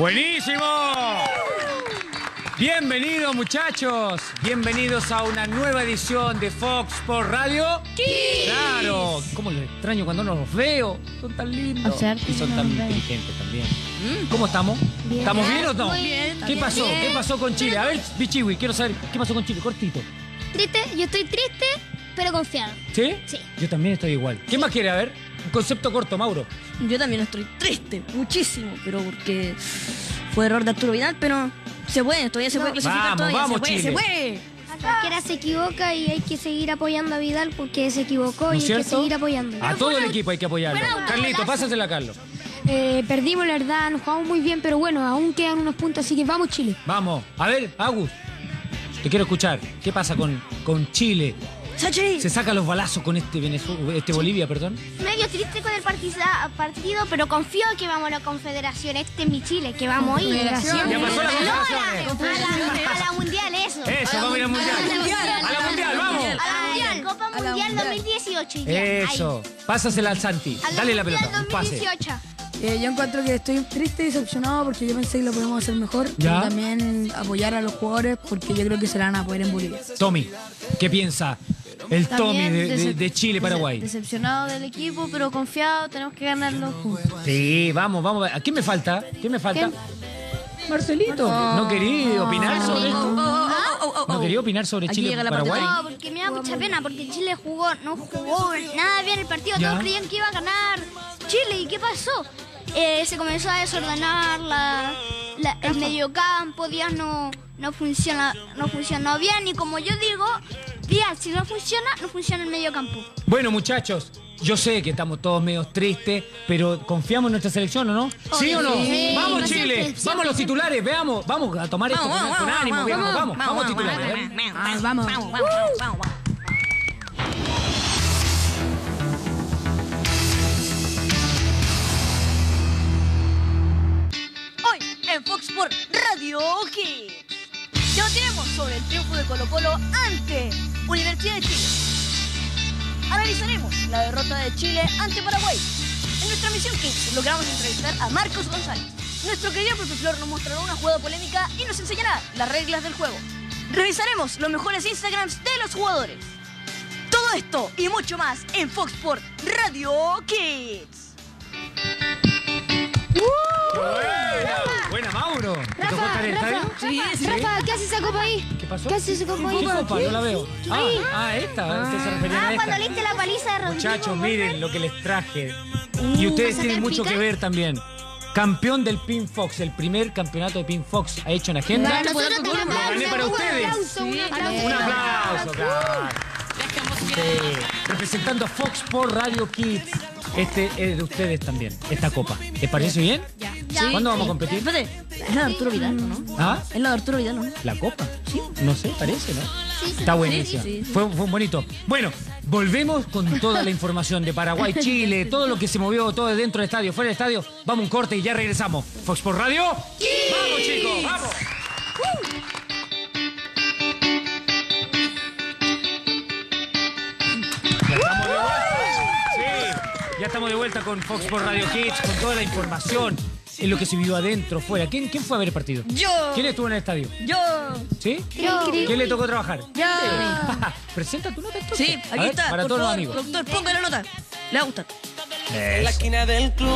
¡Buenísimo! Bienvenidos, muchachos. Bienvenidos a una nueva edición de Fox Sports Radio. ¡Sí! ¡Claro! ¿Cómo los extraño cuando no los veo? Son tan lindos. Y son tan inteligentes también. ¿Cómo estamos? Bien. ¿Estamos bien o no? Muy bien. ¿Qué pasó? Bien. ¿Qué pasó con Chile? A ver, Bichiwi, quiero saber qué pasó con Chile. Cortito. Triste, yo estoy triste, pero confiado. ¿Sí? Sí. Yo también estoy igual. ¿Qué más quiere? A ver, un concepto corto, Mauro. Yo también estoy triste, muchísimo, pero porque fue error de Arturo Vidal, pero se puede, todavía se puede clasificar, Vamos, todavía Chile. se puede. Cualquiera se equivoca y hay que seguir apoyando a Vidal porque se equivocó ¿No y es hay que cierto? seguir apoyando. A todo el equipo hay que apoyarlo. Carlito, pásasela a Carlos. Perdimos, la verdad, nos jugamos muy bien, pero bueno, aún quedan unos puntos, así que vamos, Chile. Vamos. A ver, Agus, te quiero escuchar. ¿Qué pasa con Chile? ¡Sachi! ¿Se saca los balazos con este Bolivia, perdón? Medio triste con el partido, pero confío que vamos a la Confederación. Este es mi Chile, que vamos a ir. Ya pasó la Confederaciones. A la Mundial, eso. Eso, vamos a ir al Mundial. A la Mundial, vamos. A la Mundial, Copa Mundial 2018. ya, Eso. Pásasela al Santi. ahí. A Dale la Mundial pelota. Un pase. 2018. Yo encuentro que estoy triste y decepcionado porque yo pensé que lo podemos hacer mejor. ¿Ya? Y también apoyar a los jugadores porque yo creo que se la van a poder en Bolivia. Tommy, ¿qué piensa el Tommy de Chile-Paraguay? Decepcionado del equipo, pero confiado, tenemos que ganarlo juntos. Sí, vamos. ¿A quién me falta? ¿Quién me falta? Marcelito. ¿No quería opinar sobre esto? ¿No quería opinar sobre Aquí llega la parte Chile-Paraguay? No, porque me da mucha pena, porque Chile no jugó nada bien el partido. Ya. Todos creían que iba a ganar Chile. ¿Y qué pasó? Se comenzó a desordenar el mediocampo. Díaz no funcionó bien. Y como yo digo, Díaz, si no funciona el mediocampo. Bueno, muchachos, yo sé que estamos todos medio tristes, pero ¿confiamos en nuestra selección o no? ¿Sí o no? Sí. ¡Vamos, Sí, Chile! siempre. ¡Vamos los titulares! Veamos, vamos a tomar esto con ánimo, vamos titulares. a ver. Vamos. Hoy en Fox Sports Radio Kids debatiremos sobre el triunfo de Colo-Colo ante Universidad de Chile. Analizaremos la derrota de Chile ante Paraguay. En nuestra misión Kids logramos entrevistar a Marcos González. Nuestro querido profesor nos mostrará una jugada polémica y nos enseñará las reglas del juego. Revisaremos los mejores Instagrams de los jugadores. Todo esto y mucho más en Fox Sports Radio Kids. Buena, Mauro. ¿Te tocó estar en el estadio? Sí. Rafa, ¿qué hace esa copa ahí? ¿Qué pasó? ¿Qué hace esa copa ahí? ¿Qué copa? No la veo. Esta. Usted se refería a Cuando esta. leíste la paliza de Rodrigo. Muchachos, miren lo que les traje. Y ustedes tienen mucho que ver también. Campeón del Pin Fox, el primer campeonato de Pin Fox ha hecho en agenda. Nosotros Lo tenemos gané para ustedes. Un aplauso, claro. Sí. Representando a Fox Sports Radio Kids. Este es de ustedes también, esta copa. ¿Les parece bien? Ya. ¿Cuándo vamos a competir? Espérate, es la de Arturo Vidal, ¿no? ¿Ah? Es la de Arturo Vidal, ¿no? ¿La copa? Sí. No sé, parece, ¿no? Está buenísima. Sí. Fue bonito. Bueno, volvemos con toda la información de Paraguay, Chile, todo lo que se movió, todo dentro del estadio, fuera del estadio. Vamos a un corte y ya regresamos. Fox Sports Radio. ¡Vamos, chicos! ¡Vamos! Ya estamos de vuelta con Fox Sports Radio Kids, con toda la información en lo que se vivió adentro, fuera. ¿Quién fue a ver el partido? Yo. ¿Quién estuvo en el estadio? Yo. ¿Sí? Yo. ¿Quién le tocó trabajar? Yo. Presenta tu nota entonces. Sí, A aquí ver, está. Para Por todos los favor, amigos. productor, ponga la nota. Le va a gustar. En la esquina del club.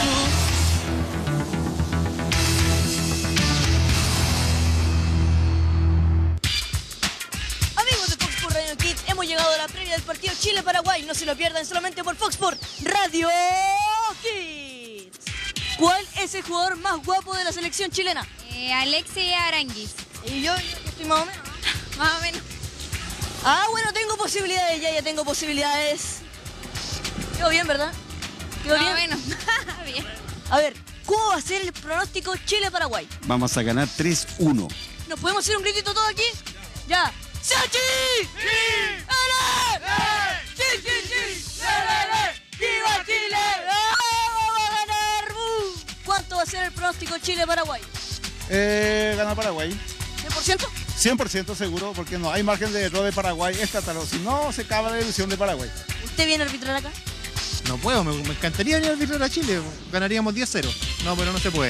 Amigos de Fox Sports Radio Kids, hemos llegado a la previa del partido Chile-Paraguay. No se lo pierdan solamente por Fox Sports Radio Kids. ¿Cuál es el jugador más guapo de la selección chilena? Alexia Aranguis. Y yo estoy más o menos. Más o menos. Ah, bueno, tengo posibilidades, ya tengo posibilidades. Quedó bien, ¿verdad? ¿Quedó bien? Más o menos. Bien. A ver, ¿cómo va a ser el pronóstico Chile-Paraguay? Vamos a ganar 3-1. ¿Nos podemos hacer un gritito todo aquí? Ya. ¡Sachi! ¡Sí! ¡Ale! ¡Sí, sí, sí! ¡Ale! ¡Viva Chile! ¡Vamos a ganar! ¿Cuánto va a ser el pronóstico Chile-Paraguay? Gana Paraguay. ¿100%? 100% seguro, porque no hay margen de error de Paraguay esta tarde. Si no, se acaba la ilusión de Paraguay. ¿Usted viene a arbitrar acá? No puedo, me encantaría venir a arbitrar a Chile. Ganaríamos 10-0. No, pero no se puede.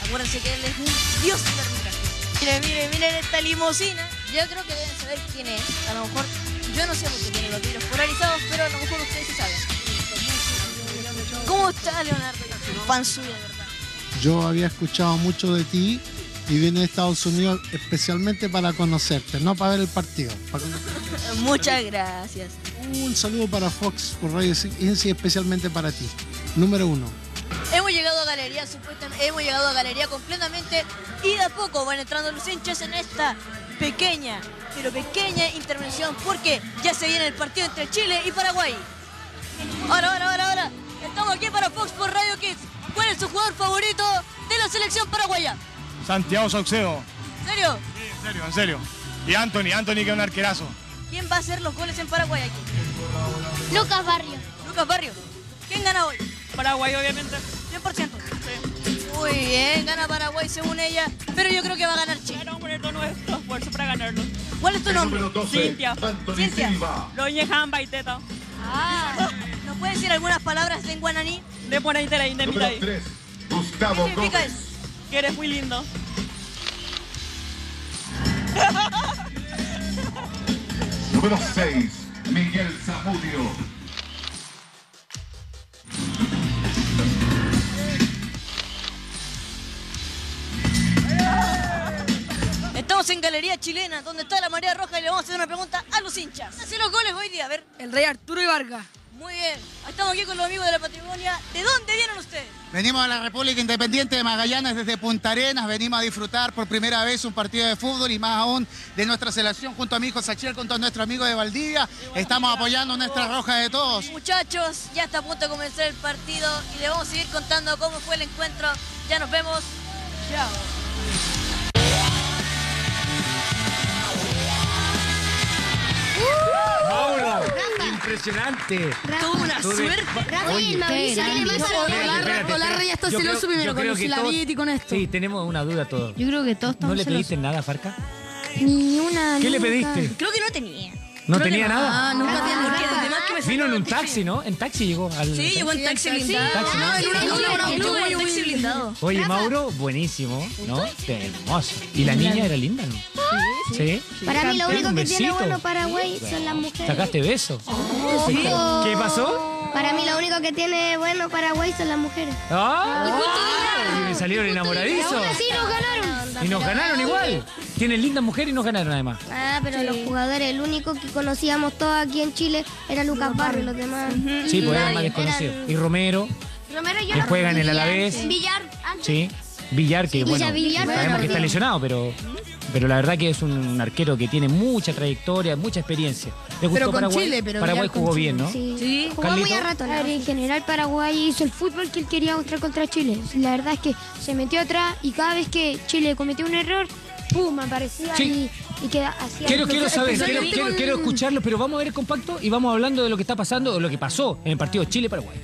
Acuérdense que él es un dios del arbitraje. Miren esta limusina. Yo creo que deben saber quién es. A lo mejor, yo no sé por qué tiene los vidrios polarizados, pero a lo mejor ustedes sí saben. ¿Cómo está, Leonardo? Fan suyo, de verdad. Yo había escuchado mucho de ti y vine a Estados Unidos especialmente para conocerte, no para ver el partido. Muchas gracias. Un saludo para Fox por Radio Inci, especialmente para ti. Número 1. Hemos llegado a galería, supuestamente, hemos llegado a galería completamente y de a poco van entrando los hinchas en esta pequeña, pero pequeña intervención porque ya se viene el partido entre Chile y Paraguay. Ahora. Estamos aquí para Fox por Radio Kids. ¿Cuál es su jugador favorito de la selección paraguaya? Santiago Saucedo. ¿En serio? Sí, en serio. Y Anthony que es un arquerazo. ¿Quién va a hacer los goles en Paraguay aquí? Lucas Barrio. Lucas Barrio. ¿Quién gana hoy? Paraguay, obviamente. 100%. Sí. Muy bien, gana Paraguay según ella, pero yo creo que va a ganar Chile. Vamos a poner todo nuestro esfuerzo para ganarlo. ¿Cuál es tu nombre? Cintia. Cintia. Loñejan Baiteta. ¿Nos puedes decir algunas palabras en guananí? De buena interés, de mitad. ¿Qué significa eso? Que eres muy lindo. Número 6, Miguel Zamudio. Estamos en Galería Chilena, donde está la marea roja y le vamos a hacer una pregunta a los hinchas. ¿Hacen los goles hoy día? A ver. El Rey Arturo Ibarga. Muy bien. Estamos aquí con los amigos de la Patagonia. ¿De dónde vienen ustedes? Venimos de la República Independiente de Magallanes, desde Punta Arenas. Venimos a disfrutar por primera vez un partido de fútbol y más aún de nuestra selección junto a mi hijo Sachiel, junto a nuestro amigo de Valdivia. Estamos apoyando nuestra roja de todos. Muchachos, ya está a punto de comenzar el partido y les vamos a seguir contando cómo fue el encuentro. Ya nos vemos. Chao. ¡Mauro! ¡Impresionante! Tuvo una suerte. Rafael, Mauricio tiene más Olarra ya está celoso primero con la vid y con esto. Sí, tenemos una duda todos. Yo creo que todos estamos ¿No le celosos. pediste nada a Farca? Ni una. ¿Qué le pediste? Creo que no tenía. ¿No tenía nada? Nunca tiene Porque además que me Vino en un sacó taxi, ¿no? En taxi llegó al... Sí, llegó en taxi blindado. Taxi, ¿no? En taxi blindado. Oye, Mauro, buenísimo, ¿no? Hermoso. ¿Y la niña era linda, no? Sí. Para mí lo único Un que tiene besito. bueno Paraguay son las mujeres. ¿Sacaste beso? ¿Qué pasó? Para mí lo único que tiene bueno Paraguay son las mujeres. ¡Ah! Y me salieron enamoradizos. Aún así nos ganaron. Y nos ganaron igual. Tienen lindas mujeres y nos ganaron además. Ah, pero los jugadores, el único que conocíamos todos aquí en Chile era Lucas Barrio, los demás. Sí, pues eran más desconocidos. Y Romero, Romero yo que juega en el Alavés. Villar. Sí. Villar, que bueno, Villar, sabemos que está lesionado, pero la verdad que es un arquero que tiene mucha trayectoria, mucha experiencia. ¿Le gustó Pero con Paraguay? Chile, pero Paraguay Villar con jugó Chile. bien, ¿no? Sí. Jugó muy ¿Carlito? a rato. En general Paraguay hizo el fútbol que él quería mostrar contra Chile. La verdad es que se metió atrás y cada vez que Chile cometió un error, ¡pum! Aparecía Sí. y que hacía... Quiero saber, quiero escucharlo, pero vamos a ver el compacto y vamos hablando de lo que está pasando o lo que pasó en el partido Chile-Paraguay.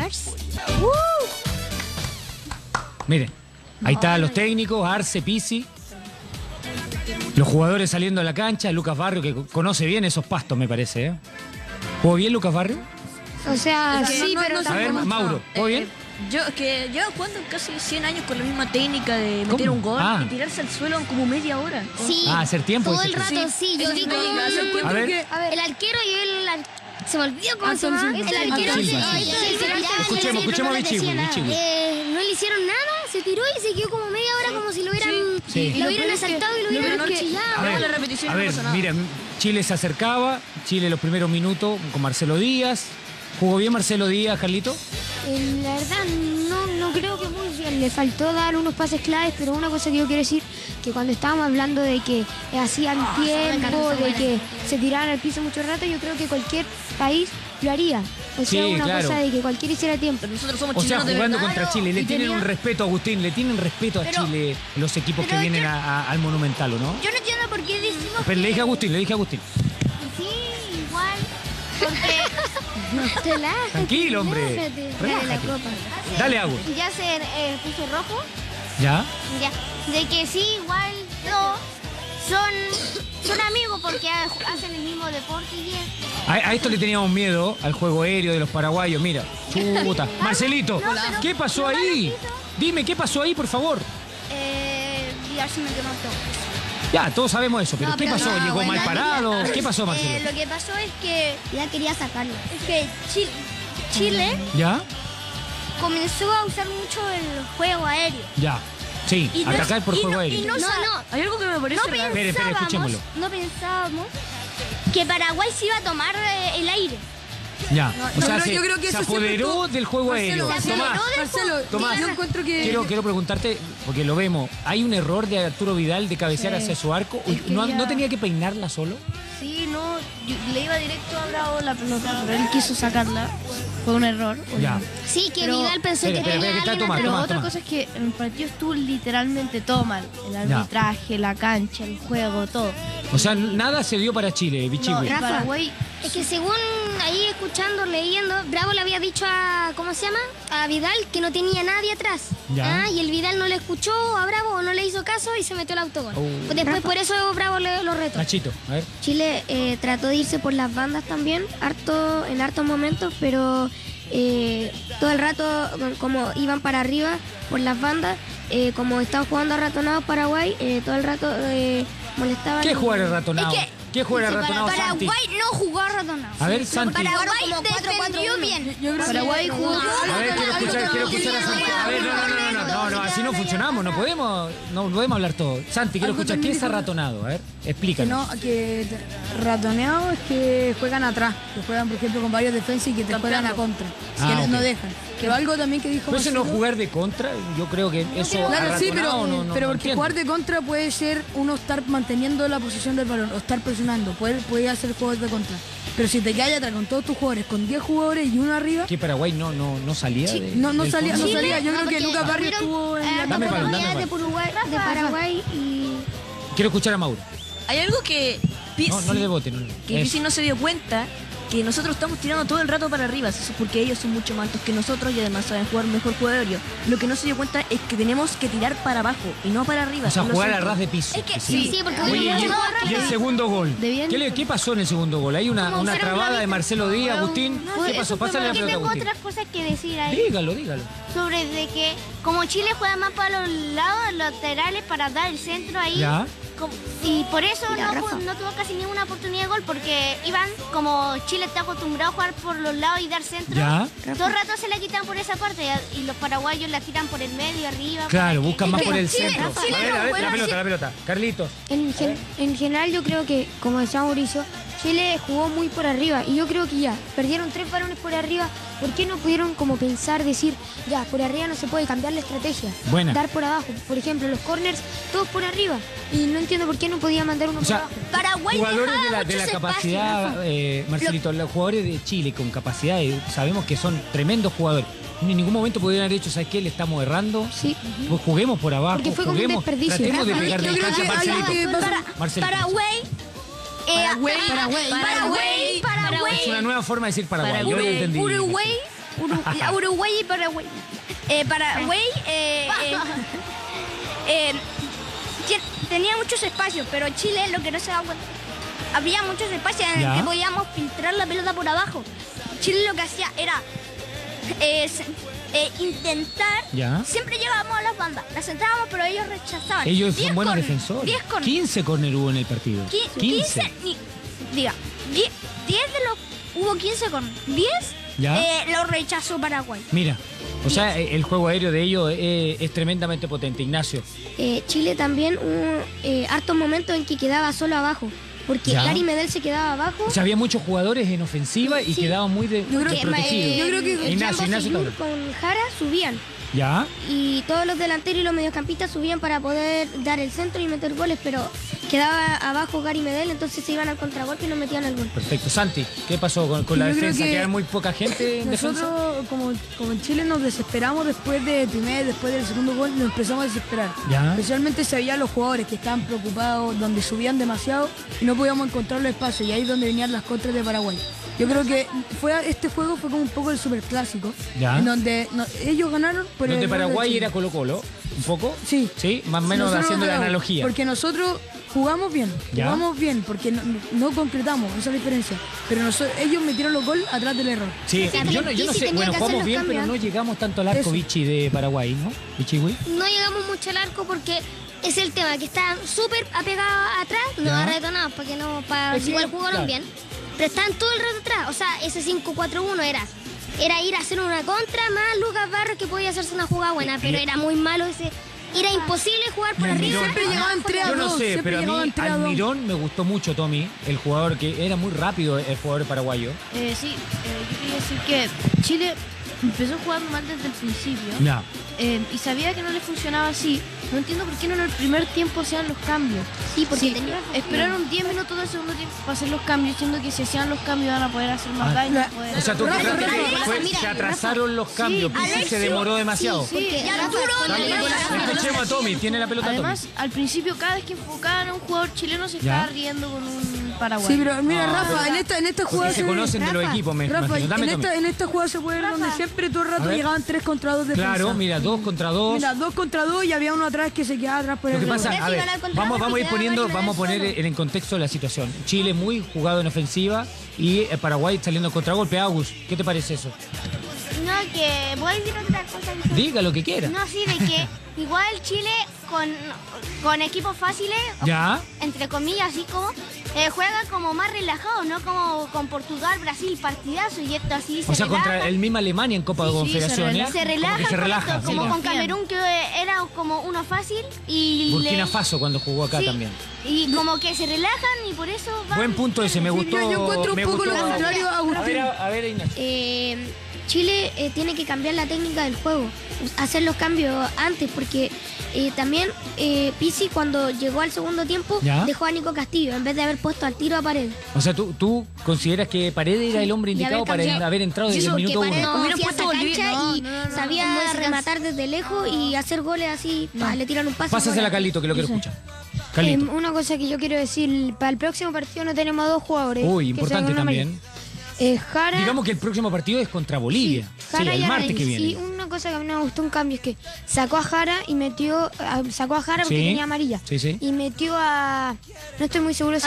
Miren, ahí están los técnicos, Arce, Pizzi, los jugadores saliendo a la cancha, Lucas Barrio, que conoce bien esos pastos, me parece, ¿eh? ¿Jugó bien Lucas Barrio? O sea, sí, pero A ver, Mauro, ¿jugó bien? Yo, que llevo jugando casi 100 años con la misma técnica de meter ¿Cómo? un gol Ah. y tirarse al suelo en como media hora. Sí. Hacer tiempo. Todo el dices tú. rato, sí. Yo vi como... A ver. El arquero y el... Se me olvidó cómo se llama. Antonio El arquero Silva. no Escuchemos, le Bichigüe. le hicieron nada, se tiró y se quedó como media hora como si lo hubieran... Sí. Lo hubieran asaltado y lo hubieran chillado. A ver, la repetición a y no ver, pasa nada. mira, Chile se acercaba, Chile los primeros minutos con Marcelo Díaz. ¿Jugó bien Marcelo Díaz, Carlito? La verdad, no creo que muy bien. Le faltó dar unos pases claves, pero una cosa que yo quiero decir, que cuando estábamos hablando de que hacían tiempo, de que se tiraran al piso mucho rato, yo creo que cualquier país lo haría. O sea, Sí, una claro. cosa de que cualquiera hiciera tiempo. Nosotros somos O sea, chilenos de jugando verdad, contra ¿no? Chile, le Y tienen tenía- un respeto, Agustín, le tienen respeto a Pero- Chile los equipos que pero vienen yo- al Monumental, ¿o no? Yo no entiendo por qué decimos Pero le dije a Agustín, sí, igual, porque... Relájate, Tranquilo, hombre. relájate. Relájate. Dale la copa. Dale, Agus. Ya se puso rojo. ¿Ya? Ya, de que sí, igual no, son amigos porque hacen el mismo deporte y bien. A esto le teníamos miedo, al juego aéreo de los paraguayos. Mira, chuta. Marcelito, ¿qué pasó ahí? Dime, ¿qué pasó ahí, por favor? Vidal se metió un autogol. Ya, todos sabemos eso, pero No, ¿qué pero pasó? no, ¿Llegó bueno, mal parado? ¿Qué pasó, Marcelo? Lo que pasó es que ya quería sacarlo. Es que Chile ¿Ya? comenzó a usar mucho el juego aéreo. Ya. Sí, Y no- atacar por y juego no- aéreo. y no, Hay algo que me parece raro. Espere, escuchémoslo. No pensábamos que Paraguay se iba a tomar el aire. Ya. O sea, yo creo que se eso siempre apoderó estuvo- del juego aéreo. Marcelo, Tomás, Marcelo, Tomás, yo encuentro que... quiero preguntarte, porque lo vemos, ¿hay un error de Arturo Vidal de cabecear hacia su arco? Es que ¿No, ya- ¿No tenía que peinarla solo? Sí, no, le iba directo a Bravo la pelota, pero él quiso sacarla. Fue un error. Ya. Sí, que Pero- Vidal pensó Espera, que tenía que está alguien Tomás, Pero Tomás, otra Tomás. cosa es que el partido estuvo literalmente todo mal. El Ya. arbitraje, la cancha, el juego, todo. O sea, nada se dio para Chile, Bichigüe. No, Paraguay, Es que según ahí escuchando, leyendo, Bravo le había dicho a, ¿cómo se llama? A Vidal que no tenía nadie atrás. Ya. Y el Vidal no le escuchó a Bravo, o no le hizo caso y se metió el autogol. Oh. Después por eso Bravo lo retó. Nachito, a ver. Chile trató de irse por las bandas también, en hartos momentos, pero todo el rato, como iban para arriba por las bandas, como estaban jugando arratonados Paraguay, todo el rato molestaban. ¿Qué jugar arratonado? ¿Qué jugar arratonado, Santi? Paraguay no jugó arratonado. A ver, Santi. Paraguay defendió bien. Paraguay jugó. A ver, quiero escuchar a Santi. A ver, no, así no funcionamos, no podemos hablar todo. Santi, quiero escuchar, ¿qué es arratonado? A ver, explícanos. No, que ratoneado es que juegan atrás, que juegan por ejemplo con varios defensas y que te juegan a contra, que ok. no dejan. Pero algo también que dijo Pero eso no Marcelo- jugar de contra, yo creo que eso Claro, sí, pero arratonado no porque entiendo. jugar de contra puede ser uno estar manteniendo la posición del balón o estar presionando, puede hacer juegos de contra. Pero si te quedas atrás con todos tus jugadores, con 10 jugadores y uno arriba, ¿Que Paraguay no salía? sí, no del salía, fondo? no salía. Yo creo que porque Lucas Barrios tuvieron, estuvo en la Dame balón, dame balón. de Paraguay y... Quiero escuchar a Mauro. Hay algo que No le debote. que Pizzi no se dio cuenta, que nosotros estamos tirando todo el rato para arriba, eso es porque ellos son mucho más altos que nosotros y además saben jugar mejor juego aéreo. Lo que no se dio cuenta es que tenemos que tirar para abajo y no para arriba. O sea, Lo jugar a siento. ras de piso. Es que sí, porque Oye, y el segundo gol. Debían- ¿Qué pasó en el segundo gol? ¿Hay una Como fueron trabada de gravitas. Marcelo Díaz, Agustín? ¿Qué pasó? Pásale la pelota, tengo Agustín. otras cosas que decir ahí. Dígalo. Sobre de que como Chile juega más para los lados, laterales, para dar el centro ahí. Ya. Y por eso no tuvo casi ninguna oportunidad de gol, porque iban, como Chile está acostumbrado a jugar por los lados y dar centro, Ya. todo el rato se la quitan por esa parte y los paraguayos la tiran por el medio, arriba. Claro, buscan más por el Chile- centro. Chile A ver, no juega la pelota. Carlitos. En general yo creo que, como decía Mauricio, Chile jugó muy por arriba y yo creo que ya, perdieron 3 balones por arriba. ¿Por qué no pudieron como pensar, decir, ya, por arriba no se puede cambiar la estrategia? Buena. Dar por abajo. Por ejemplo, los corners, todos por arriba. Y no entiendo por qué no podía mandar uno O sea, por abajo. Paraguay jugadores dejaba de la muchos capacidad, espacios, Marcelito, los jugadores de Chile con capacidad, sabemos que son tremendos jugadores. En ningún momento pudieron haber dicho, ¿sabes qué? Le estamos errando. Sí. Pues juguemos por abajo. Porque fue como un juguemos, desperdicio. Tratemos de Rafa, pegar yo de creo cancha, que algo Marcelito. que pasa- Marcelito. Paraguay. Es una nueva forma de decir Paraguay. Yo lo entendí. Uruguay y Paraguay. Paraguay tenía muchos espacios, pero Chile lo que no se da cuenta. Había muchos espacios en Ya. el que podíamos filtrar la pelota por abajo. Chile lo que hacía era intentar. Ya. Siempre llegábamos a las bandas, las entrábamos, pero ellos rechazaban. Ellos 10 son buenos corners, defensores. 10 corners. 15 corner hubo en el partido. 15 diga, 10 de los... Hubo 15 corners. 10 Ya. lo rechazó Paraguay. Mira, o sea, el juego aéreo de ellos es tremendamente potente. Ignacio. Chile también hubo hartos momentos en que quedaba solo abajo. Porque Ya. Gary Medel se quedaba abajo. O sea, había muchos jugadores en ofensiva y Sí. quedaban muy desprotegidos. yo creo que Ignacio Tauro. con Jara subían. ¿Ya? Y todos los delanteros y los mediocampistas subían para poder dar el centro y meter goles, pero quedaba abajo Gary Medel, entonces se iban al contragolpe y no metían el gol. Perfecto. Santi, ¿qué pasó con la Yo creo defensa? que ¿Quedan muy poca gente en defensa? nosotros como en Chile nos desesperamos después después del segundo gol, nos empezamos a desesperar. Ya. Especialmente se veían los jugadores que estaban preocupados, donde subían demasiado y no podíamos encontrar los espacios, y ahí es donde venían las contras de Paraguay. Yo creo que este juego fue como un poco el superclásico, Ya. en donde ellos ganaron por el Donde error de Paraguay Chile. era Colo-Colo, un poco. Sí. Sí, más o menos Nosotros haciendo la creo, analogía. Porque nosotros jugamos bien, porque no concretamos, esa es la diferencia. Pero ellos metieron los goles atrás del error. Sí, yo no sé, bueno, jugamos bien, pero no llegamos tanto al arco Vichy de Paraguay, ¿no? Vichy-Hui. No llegamos mucho al arco porque es el tema, que está súper apegado atrás, no arretonados, porque no, igual jugaron bien, pero están todo el rato atrás. O sea, ese 5-4-1 era ir a hacer una contra más Lucas Barros, que podía hacerse una jugada buena, pero era muy malo ese. Era imposible jugar por arriba. Siempre llegaban 3 a 2. Yo no sé, pero a mí Almirón me gustó mucho, Tommy, el jugador que era muy rápido, el jugador paraguayo. Sí, yo quería decir que Chile empezó jugando mal desde el principio. No. Y sabía que no le funcionaba así. No entiendo por qué no en el primer tiempo hacían los cambios. Sí, porque esperaron 10 minutos del segundo tiempo para hacer los cambios, siendo que si hacían los cambios van a poder hacer más daño. O sea, tú crees que se atrasaron los cambios, Pizzi se demoró demasiado. Sí, Escuchemos a Tommy, tiene la pelota. Además, al principio, cada vez que enfocaban a un jugador chileno se estaba riendo con un paraguayo. Sí, pero mira, Rafa, en esta jugada se conocen de los equipos, me imagino. En esta jugada se puede ver donde siempre todo el rato llegaban 3 contra 2 defensas. Claro, mira, 2 contra 2. Mira, 2 contra 2 y había uno atrás que se quedaba atrás por el. Lo que pasa, a ver, vamos a poner en contexto la situación. Chile muy jugado en ofensiva y Paraguay saliendo en contragolpe. Agus, ¿qué te parece eso? No, que voy a decir otra cosa. Diga lo que quiera. No, sí, de que igual Chile con equipos fáciles, entre comillas, así como, juega como más relajado, no como con Portugal, Brasil, partidazo, y esto así se O sea, relaja. contra el misma Alemania en Copa de Confederaciones. Se relaja, como con Camerún, que era como uno fácil. Y Burkina Faso cuando jugó acá también. Y como que se relajan y por eso van. Buen punto ese, me gustó. Yo encuentro un poco lo contrario a Agustín. A ver, Ignacio. Chile tiene que cambiar la técnica del juego, hacer los cambios antes, porque también Pizzi cuando llegó al segundo tiempo dejó a Nico Castillo en vez de haber puesto al tiro a Paredes. O sea, ¿tú consideras que Paredes era el hombre indicado para haber entrado desde el minuto 1? No, hacía esa cancha y sabía rematar desde lejos y hacer goles así, le tiran un pase. Pásasela a Carlito, que lo quiero escuchar. Carlito. Una cosa que yo quiero decir, para el próximo partido no tenemos 2 jugadores. Uy, importante también. Jara, digamos que el próximo partido es contra Bolivia. Sí, el martes que viene. Sí, una cosa que a mí me gustó un cambio es que sacó a Jara y metió. Sacó a Jara porque tenía amarilla. Sí, sí. Y metió a. No estoy muy seguro si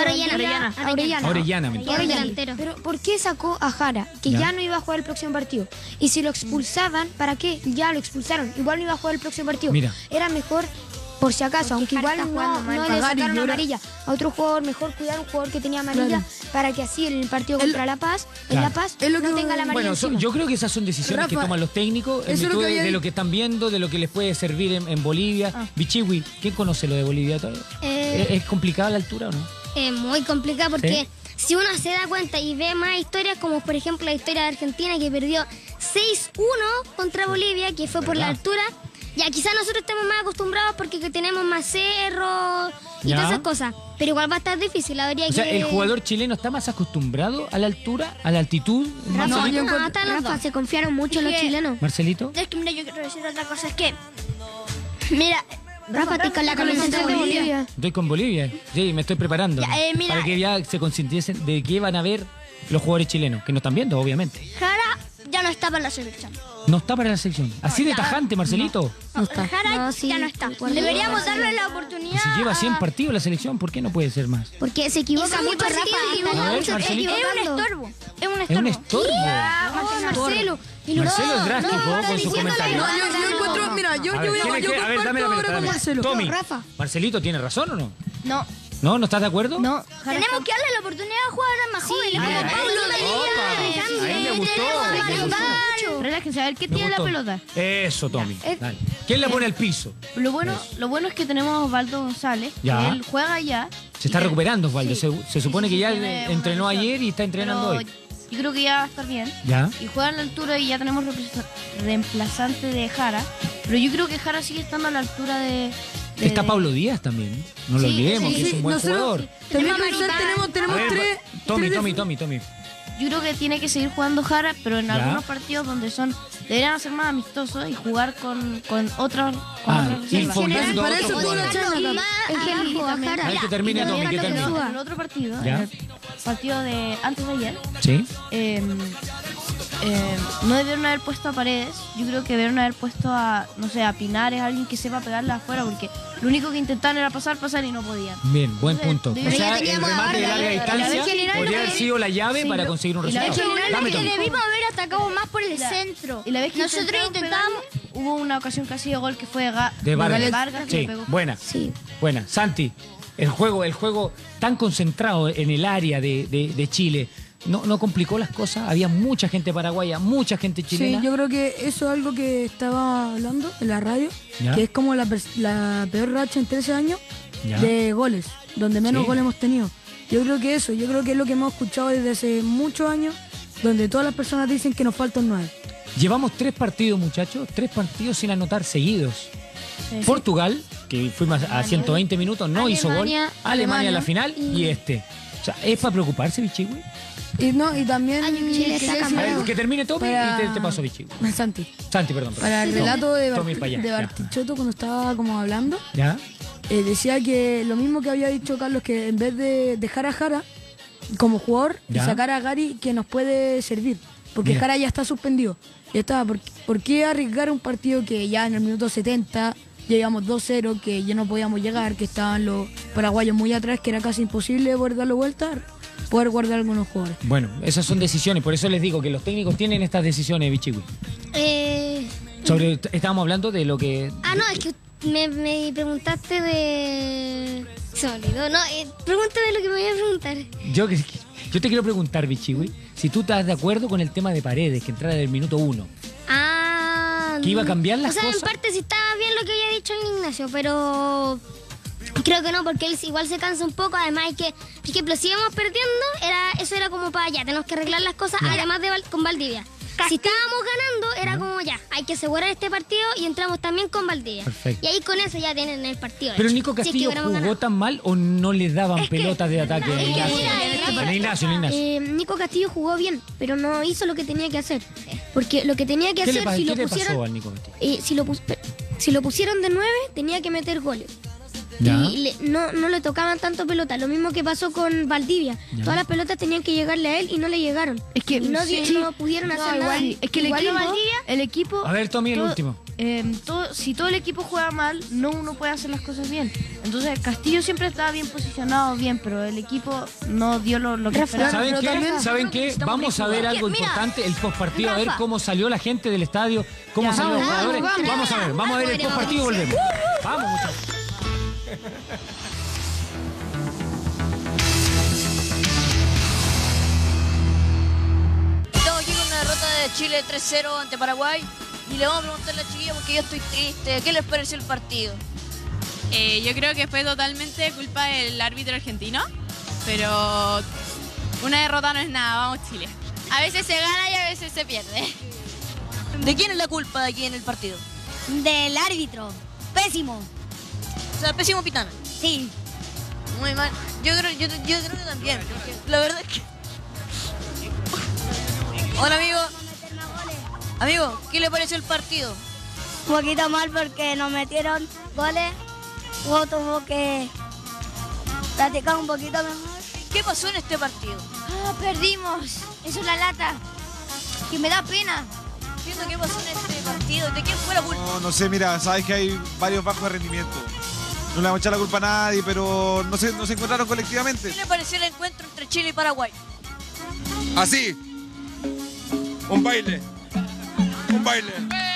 Orellana. Delantero. Pero ¿por qué sacó a Jara? Que ya no iba a jugar el próximo partido. Y si lo expulsaban, ¿para qué? Ya lo expulsaron. Igual no iba a jugar el próximo partido. Mira. Era mejor. Por si acaso, aunque igual no le sacaron amarilla a otro jugador, mejor cuidar a un jugador que tenía amarilla para que así en el partido contra La Paz, La Paz no tenga la amarilla. Bueno, yo creo que esas son decisiones que toman los técnicos en virtud de lo que están viendo, de lo que les puede servir en Bolivia. Vichy-Hui, ¿quién conoce lo de Bolivia todavía? ¿Es complicada la altura o no? Es muy complicada porque si uno se da cuenta y ve más historias, como por ejemplo la historia de Argentina que perdió 6-1 contra Bolivia, que fue por la altura. Ya, quizás nosotros estamos más acostumbrados porque tenemos más cerros y todas esas cosas. Pero igual va a estar difícil. O sea, ¿el jugador chileno está más acostumbrado a la altura, a la altitud? No, se confiaron mucho los chilenos. ¿Marcelito? Es que, mira, yo quiero decir otra cosa. Es que, mira... Rafa, estoy con la camiseta de Bolivia. Estoy con Bolivia. Sí, me estoy preparando. Para que ya se concienticen de qué van a ver los jugadores chilenos. Que nos están viendo, obviamente. Jara ya no está para la selección. No está para la selección. Así de tajante, Marcelito. No está. Jara ya no está. Deberíamos darle la oportunidad. Pues si lleva 100 partidos la selección, ¿por qué no puede ser más? Porque se equivoca mucho, Rafa. Es un estorbo. Es un estorbo. Marcelo. Marcelo es drástico con sus comentarios. Yo encuentro, mira, yo comparto ahora con Marcelo. Tommy, ¿Marcelito tiene razón o no? No. ¿No? ¿No estás de acuerdo? No. Tenemos que darle la oportunidad a jugadores más jóvenes, como Paulo Medina. Ahí me gustó. Relájense, a ver qué tiene la pelota. Eso, Tommy. Dale. ¿Quién le pone el piso? Lo bueno es que tenemos a Osvaldo González, que él juega ya. Se está recuperando, Osvaldo. Se supone que ya entrenó ayer y está entrenando hoy. Yo creo que ya va a estar bien. ¿Ya? Y juega a la altura y ya tenemos reemplazante de Jara. Pero yo creo que Jara sigue estando a la altura de está Pablo Díaz también. No lo olvidemos, que es un buen jugador. Tenemos tres. Tommy. Yo creo que tiene que seguir jugando Jara, pero en algunos partidos donde deberían ser más amistosos y jugar con otros. Para eso tú la charla. A ver que termine, Tommy, que termine. En otro partido, en el partido de antes de ayer, ¿sí? no debieron haber puesto a Paredes. Yo creo que debieron haber puesto a, no sé, a Pinares, a alguien que sepa pegarla afuera, porque lo único que intentaban era pasar y no podían. Bien, buen punto. O Pero sea, el remate de larga distancia podría haber sido la llave para conseguir un resultado. Es que debimos haber atacado más por el centro. Y la vez que nosotros intentábamos... Hubo una ocasión casi de gol que fue de Vargas que sí, le pegó. buena. Santi, el juego tan concentrado en el área de Chile, ¿no complicó las cosas? Había mucha gente paraguaya, mucha gente chilena. Sí, yo creo que eso es algo que estaba hablando en la radio, ¿Ya? que es como la peor racha en 13 años ¿Ya? de goles, donde menos goles hemos tenido. Yo creo que es lo que hemos escuchado desde hace muchos años, donde todas las personas dicen que nos faltan 9. Llevamos 3 partidos, muchachos, 3 partidos sin anotar seguidos. Sí. Portugal, que fuimos a 120 minutos, no hizo gol. Alemania en la final y este. O sea, ¿es para preocuparse, Bichigüe? Y también... Chile está A ver, que termine Tommy y te paso, Bichigüe. Santi, perdón. para el relato de Tommy para allá, ya. Bartichotto, cuando estaba como hablando, ¿Ya? decía que lo mismo que había dicho Carlos, que en vez de dejar a Jara como jugador y ¿Ya? sacar a Gary, que nos puede servir, porque Mira. Jara ya está suspendido. Ya está, ¿por qué arriesgar un partido que ya en el minuto 70 ya íbamos 2-0, que ya no podíamos llegar, que estaban los paraguayos muy atrás, que era casi imposible poder darle vuelta, poder guardar algunos jugadores? Bueno, esas son decisiones, por eso les digo que los técnicos tienen estas decisiones, Bichigüe. Estábamos hablando de lo que... no, es que me preguntaste de... Se me olvidó. No, pregúntame lo que me voy a preguntar. Yo te quiero preguntar, Bichigüe, si tú estás de acuerdo con el tema de Paredes, que entrara del minuto 1. ¿Que iba a cambiar las cosas? O sea, en parte sí estaba bien lo que había dicho el Ignacio, pero creo que no, porque él igual se cansa un poco. Además, es que, por ejemplo, si íbamos perdiendo, eso era como para allá, tenemos que arreglar las cosas, además con Valdivia. Si estábamos ganando, era como ya, hay que asegurar este partido y entramos también con Valdivia. Perfecto. Y ahí con eso ya tienen el partido. ¿Pero hecho. Nico Si es que Castillo hubiéramos jugó ganado. tan mal o no le daban pelotas de ataque? Ignacio. Nico Castillo jugó bien, pero no hizo lo que tenía que hacer. Porque lo que tenía que hacer, si lo ¿Qué le pasó pusieron, al Nico Castillo? si lo pusieron de 9, tenía que meter goles. ¿Ya? Y no le tocaban tanto pelota. Lo mismo que pasó con Valdivia. Ya. Todas las pelotas tenían que llegarle a él y no le llegaron. Es que y no pudieron hacer nada. Es que el equipo... A ver, Tommy, el último. Si todo el equipo juega mal, uno puede hacer las cosas bien. Entonces Castillo siempre estaba bien posicionado, pero el equipo no dio lo que esperaba. ¿Saben qué? Vamos a ver algo importante, el postpartido, a ver cómo salió la gente del estadio, cómo salieron los jugadores. Vamos a ver el postpartido y volvemos. Vamos, muchachos. Estamos aquí con una derrota de Chile 3-0 ante Paraguay y le vamos a preguntar a la chiquilla porque yo estoy triste. ¿Qué les pareció el partido? Yo creo que fue totalmente culpa del árbitro argentino, pero una derrota no es nada, vamos Chile. A veces se gana y a veces se pierde. ¿De quién es la culpa de aquí en el partido? Del árbitro. Pésimo. O sea, pésimo Pitana. Sí. Muy mal. Yo creo que también. La verdad es que... Hola, amigo. Amigo, ¿qué le pareció el partido? Un poquito mal porque nos metieron goles. Luego tuvo que practicar un poquito mejor. ¿Qué pasó en este partido? Perdimos. Eso es la lata. Que me da pena. Entiendo qué pasó en este partido. ¿De quién fue la culpa? No sé, mira, sabes que hay varios bajos de rendimiento. No le vamos a echar la culpa a nadie, pero no se encontraron colectivamente. ¿Qué le pareció el encuentro entre Chile y Paraguay? Así. Un baile. Un baile.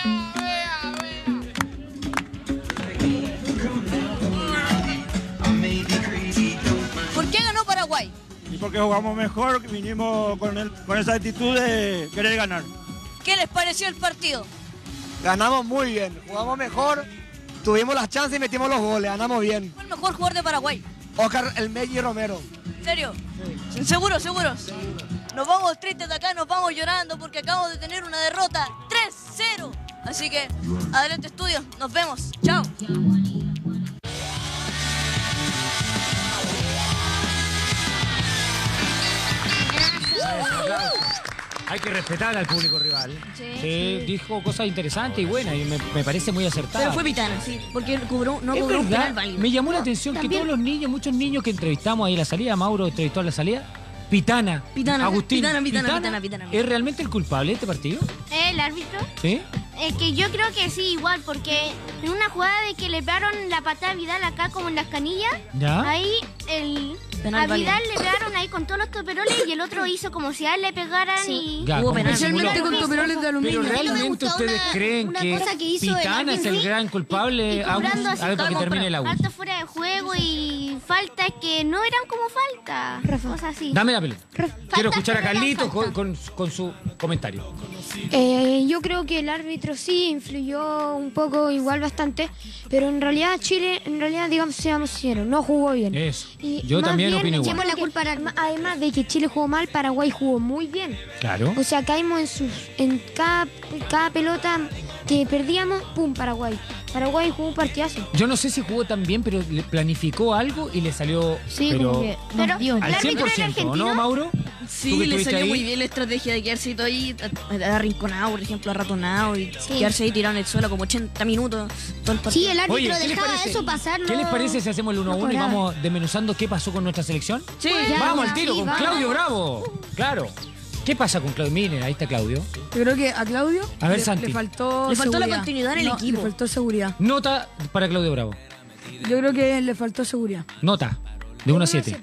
¿Por qué ganó Paraguay? Y porque jugamos mejor, vinimos con esa actitud de querer ganar. ¿Qué les pareció el partido? Ganamos muy bien, jugamos mejor, tuvimos las chances y metimos los goles, ganamos bien. ¿Fue el mejor jugador de Paraguay? Oscar El Melli Romero. ¿En serio? Sí. ¿Seguros? Nos vamos tristes de acá, nos vamos llorando porque acabamos de tener una derrota 3-0. Así que, adelante estudios, nos vemos. Chao. Hay que respetar al público rival. Sí, dijo cosas interesantes y buenas y me parece muy acertada. Pero fue Pitana, sí, porque no cobró un penal válido. Me llamó la atención que todos los niños, muchos niños que entrevistamos ahí en la salida, Mauro entrevistó a la salida, Pitana. Agustín. Pitana. ¿Es realmente el culpable de este partido? ¿El árbitro? ¿Sí? Que yo creo que sí, igual, porque en una jugada de que le pegaron la patada a Vidal acá como en las canillas, ¿Ya? ahí Penal a Vidal válido. le pegaron ahí con todos los toperoles y el otro hizo como si a él le pegaran y... Ya, como que Especialmente simuló. con toperoles de aluminio. Pero realmente ustedes creen una que cosa que hizo el Pitana es el árbitro gran culpable. cobrando así A ver, para que como termine el audio. falta fuera de juego y faltas que no eran como falta. Cosas así. Dame la pelota. Quiero Falta, escuchar a pero era Carlitos falta. con su comentario. Yo creo que el árbitro sí influyó un poco, igual bastante, pero en realidad Chile, digamos, seamos sinceros, no jugó bien. Eso. Y Yo más también bien, opino igual. echemos la culpa además de que Chile jugó mal, Paraguay jugó muy bien. Claro. O sea, caímos en cada pelota que perdíamos, ¡pum! Paraguay. Paraguay jugó un partidazo. Yo no sé si jugó tan bien, pero le planificó algo y le salió Sí, pero como que nos dio. al 100%, ¿no, Mauro? ¿Tú Sí, que le estuviste salió ahí? muy bien la estrategia de quedarse todo ahí arrinconado, por ejemplo, arratonado y quedarse ahí tirado en el suelo como 80 minutos todo el partido. Sí, el árbitro Oye, ¿qué les dejaba parece? eso pasar. ¿Qué no- les parece si hacemos el 1-1 y cobraba. vamos desmenuzando qué pasó con nuestra selección? Sí, Vamos ya, al tiro sí, con vamos. Claudio Bravo. Claro. ¿Qué pasa con Claudio? Miren, ahí está Claudio. Yo creo que a Claudio A ver, le Santi. faltó Le faltó la seguridad. continuidad en el No, equipo. Le faltó seguridad. Nota para Claudio Bravo. Yo creo que le faltó seguridad. Nota de 1 a 7.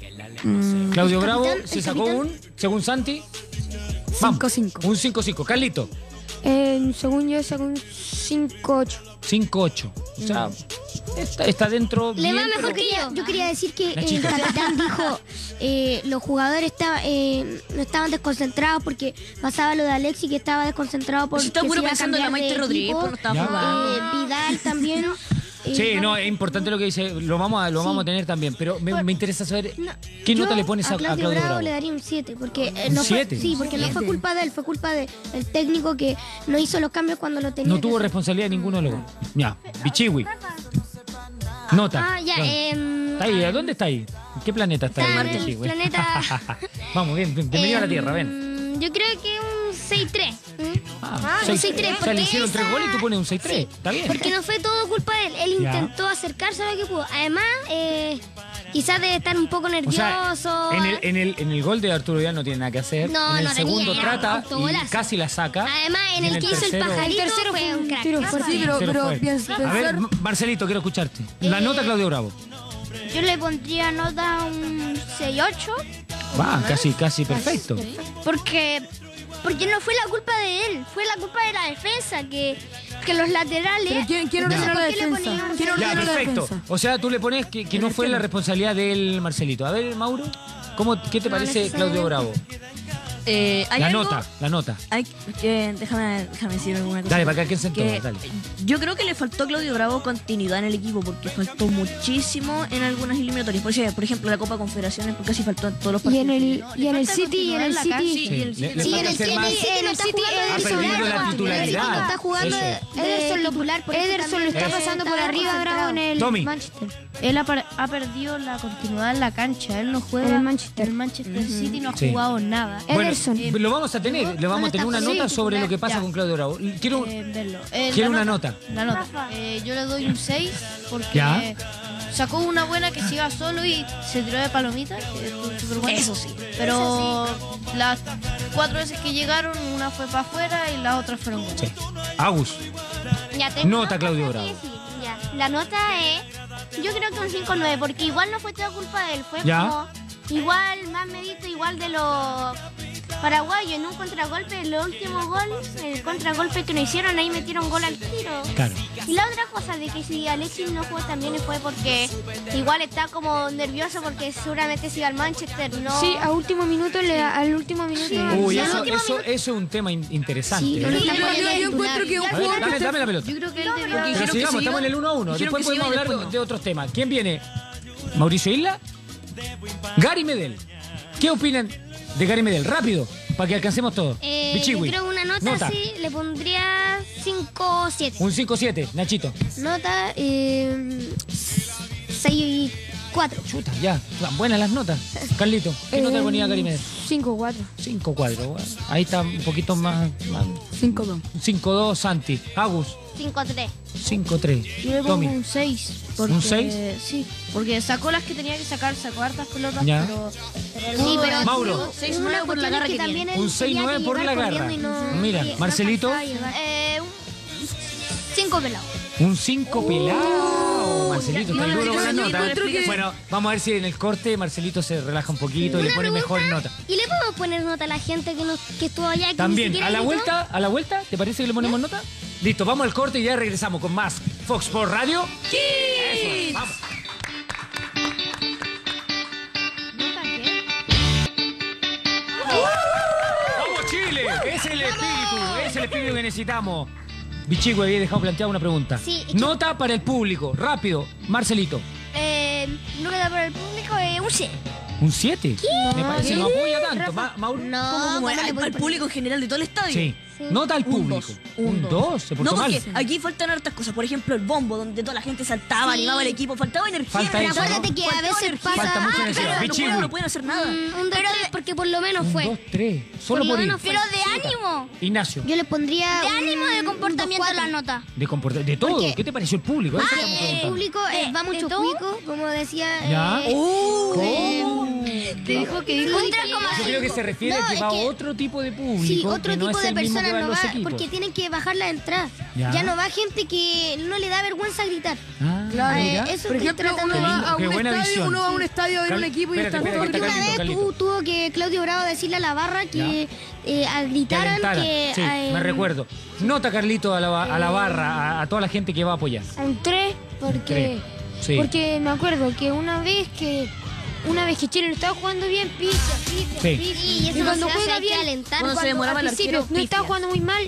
Claudio Bravo capitán, se el sacó capitán. según Santi, vamos, 5-5. un 5-5. Carlito, Según yo, según 5-8. 5-8. O sea, está dentro. Le bien, va mejor pero- que yo. Yo quería decir que el Nachito. capitán dijo los jugadores no estaban desconcentrados porque pasaba lo de Alexis que estaba desconcentrado porque Está puro se iba a pensando en la cambiar de Maite Rodríguez, equipo. pues no estaba Ya. jugando. Vidal también. Sí, no, es importante lo que dice. Lo vamos a tener también. Pero me interesa saber qué Yo nota le pones a Claudio Bravo. le daría un 7 porque ¿Un no fue, 7? sí, porque no fue culpa de él, fue culpa del técnico que no hizo los cambios cuando lo tenía. No que tuvo hacer. responsabilidad de ninguno de los dos. Ya, Bichiwi. Nota. Ah, ya, ¿Está ahí? ¿Dónde está ahí? ¿En qué planeta está Está ahí, en el Bichiwi? planeta- Vamos, bienvenido a la Tierra, ven. Yo creo que un 6-3. Seis- un 6-3. o sea, le hicieron 3 goles y tú pones un 6-3. Está bien. Porque no fue todo culpa de él. Él Ya. intentó acercarse a lo que pudo. Además, quizás debe estar un poco O nervioso. sea, en el gol de Arturo Vidal no tiene nada que hacer. No, en el no tenía, segundo era trata y autogolazo. casi la saca. Además, en Y el que hizo el tercero- pajarito El tercero fue un crack. tiro fuerte. Sí, Tercero pero fue. piensa- A ver, pensar- Marcelito, quiero escucharte. La nota Claudio Bravo. Yo le pondría nota un 6-8 Va, casi perfecto. porque no fue la culpa de él, fue la culpa de la defensa, que los laterales... Pero ¿quién ordenó la ¿por qué le defensa? ponían- ¿Quién Ya, ordenó la perfecto. defensa? O sea, tú le pones que no fue la responsabilidad del Marcelito. A ver, Mauro, ¿qué te parece Claudio Bravo? ¿Hay La algo? nota. Déjame decir alguna cosa. Dale, para que sentó, Que dale. Yo creo que le faltó a Claudio Bravo continuidad en el equipo porque faltó muchísimo en algunas eliminatorias. Por ejemplo, la Copa Confederaciones porque casi faltó en todos los Y partidos. en el City, y en el City. Sí, le Sí, falta en el ser City, más- no está jugando Ha de perdido la titular. titularidad. No está jugando Eso. Ederson lo titular, por eso Ederson lo también está Eso. pasando por arriba a Bravo en el Tommy. Manchester. Él ha perdido la continuidad en la cancha. Él no juega En el Manchester. El Manchester City no ha Sí. jugado nada. Bueno, Ederson. lo vamos a tener. Le vamos a tener una Sí, nota sobre lo que pasa ya. con Claudio Bravo. Quiero Verlo. quiero una nota. La nota. Yo le doy un 6 porque Ya. sacó una buena que se iba solo y se tiró de palomita. Que estuvo súper bueno. Eso sí. Pero las 4 veces que llegaron, una fue para afuera y las otras fueron goles. Agus. Ya tengo Nota dos Claudio cosas que Bravo. decir. Ya, la nota es, yo creo que un 5-9, porque igual no fue toda culpa de él, fue Ya. como igual, más medito, igual de los paraguayos en un contragolpe, el último gol, el contragolpe que nos hicieron, ahí metieron gol al tiro. Claro. Y la otra cosa de que si Alexis no jugó también fue porque igual está como nervioso porque seguramente si iba al Manchester, no. Sí, al último minuto. Uy, al eso último es un tema interesante. Sí, ¿eh? no lo Yo está poniendo yo titular. encuentro que un A ver, jugador que dame la pelota. Yo creo que él debió... Pero sigamos, estamos en el 1-1. Después podemos hablar de otros temas. ¿Quién viene? ¿Mauricio Isla? Gary Medel. ¿Qué opinan de Gary Medel? Rápido, para que alcancemos todo. Yo Bichiwi. creo una nota sí, le pondría 5-7. Un 5-7, Nachito. Nota 6-4. Chuta, ya. Buenas las notas. Carlito, ¿qué nota le ponía a Gary Medel? 5-4. 5-4. Bueno, ahí está un poquito más 5-2. 5-2, Santi. Agus. 5-3. 5-3. Yo le pongo Tommy. un 6. ¿Un 6? Sí, porque sacó las que tenía que sacar, sacó hartas pelotas, Ya. pero Sí, pero Mauro. 6-9 por la garra que tiene. Un 6-9 por la garra. Mira, Marcelito. Un 5 pelado. Un 5 pelado. Marcelito, está duro con la nota. encuentro que- Bueno, vamos a ver si en el corte Marcelito se relaja un poquito y le pone mejor nota. ¿Y le podemos poner nota a la gente que estuvo allá? Que ni También, siquiera a la gritó? vuelta, ¿te parece que le ponemos nota? Listo, vamos al corte y ya regresamos con más Fox Sports Radio. Eso, vamos. ¡Vamos, Chile! Es el espíritu que necesitamos. Bichigo, había dejado planteada una pregunta. Sí, Nota para el público, rápido. Marcelito, Nota para el público, un 7. ¿un 7? Me parece, no apoya tanto. Mauro. Como al público en general de todo el estadio. Sí. Nota al público. Un 2. Se portó No, mal. porque aquí faltan hartas cosas. Por ejemplo, el bombo, donde toda la gente saltaba, animaba al equipo. Faltaba energía. Falta eso, Acuérdate ¿no? que a veces pasa. Falta mucha energía. Bichigo. No pueden hacer nada. Un 2-3 porque por lo menos Un fue. 2-3. Solo Por lo por ir. menos fue. Pero de ánimo. Ignacio. Yo le pondría. De ánimo, de comportamiento la nota. De todo. ¿Qué te pareció el público? Eso estamos El preguntando. público va mucho cuico, como decía. ¿Ya? ¿Cómo? Te dijo que dijo. Yo creo que se refiere a que va otro tipo de público. Sí, otro que no tipo es de el mismo que personas van no los va, equipos. porque tienen que bajar la entrada. Ya. Ya no va gente que no le da vergüenza gritar. Claro, mira. Eso por estoy ejemplo, tratando uno de- va a Qué un buena estadio, visión. uno va a un estadio a ver un equipo y Espérate, está espérate, Porque una Carlito, vez Carlito. tuvo que Claudio Bravo decirle a la barra que gritaran alentaran. que. Sí, me recuerdo. Nota, Carlito, a la barra, a toda la gente que va a apoyar. Un 3 porque Sí. porque me acuerdo que una vez que Chile no estaba jugando bien, pifia. Sí. Y eso no cuando se hace, juega hay que bien, alentar. Cuando se demoraba al el principio arquero, no estaba pifia. jugando muy mal,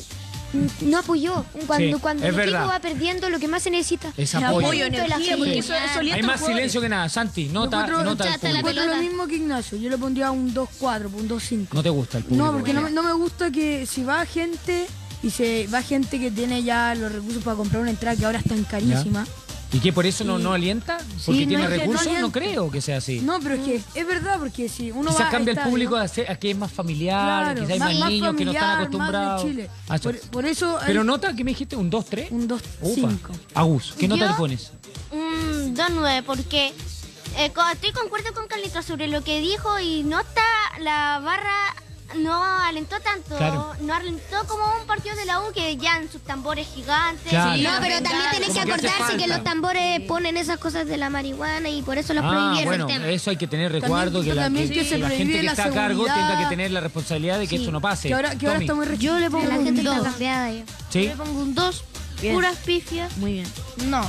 no apoyó. Cuando es el verdad. equipo va perdiendo, lo que más se necesita Es El apoyo. apoyo, energía, porque eso Hay alienta a más los jugadores. silencio que nada. Santi, nota al Encuentro público. lo mismo que Ignacio. Yo le pondría un 2-4, un 2-5. No te gusta el público. No, porque no me gusta que si va gente y se va gente que tiene ya los recursos para comprar una entrada que ahora están carísimas. ¿Y que por eso no alienta? ¿Porque Sí, tiene no, es que no recursos? No, alienta. creo que sea así. No, pero es que es verdad, porque si uno Quizás va cambia el estadio- público a que es más familiar, Claro, quizás hay más niños que no están familiar, acostumbrados. más de Chile. a eso. Por eso Pero nota, ¿qué me dijiste? ¿Un 2-3? un 2-5. Agus, ¿qué nota Yo- le pones? Un 2-9 porque estoy concuerdo con Carlitos sobre lo que dijo y nota la barra no alentó tanto, Claro. no alentó como un partido de la U que ya en sus tambores gigantes. Claro. y No, la pero también bengala. tienes que Como que hace acordarse que falta. los tambores ponen esas cosas de la marihuana y por eso los Ah, prohibieron bueno, el tema. eso hay que tener recuerdo, que la también que se la gente prohíbe que la está a cargo seguridad. tenga que tener la responsabilidad de que esto no pase. Que ahora Tommy, está muy Yo le pongo La un gente está 2. cambiada ya. ¿sí? Yo le pongo un 2. Bien. Puras pifias. Muy bien. No.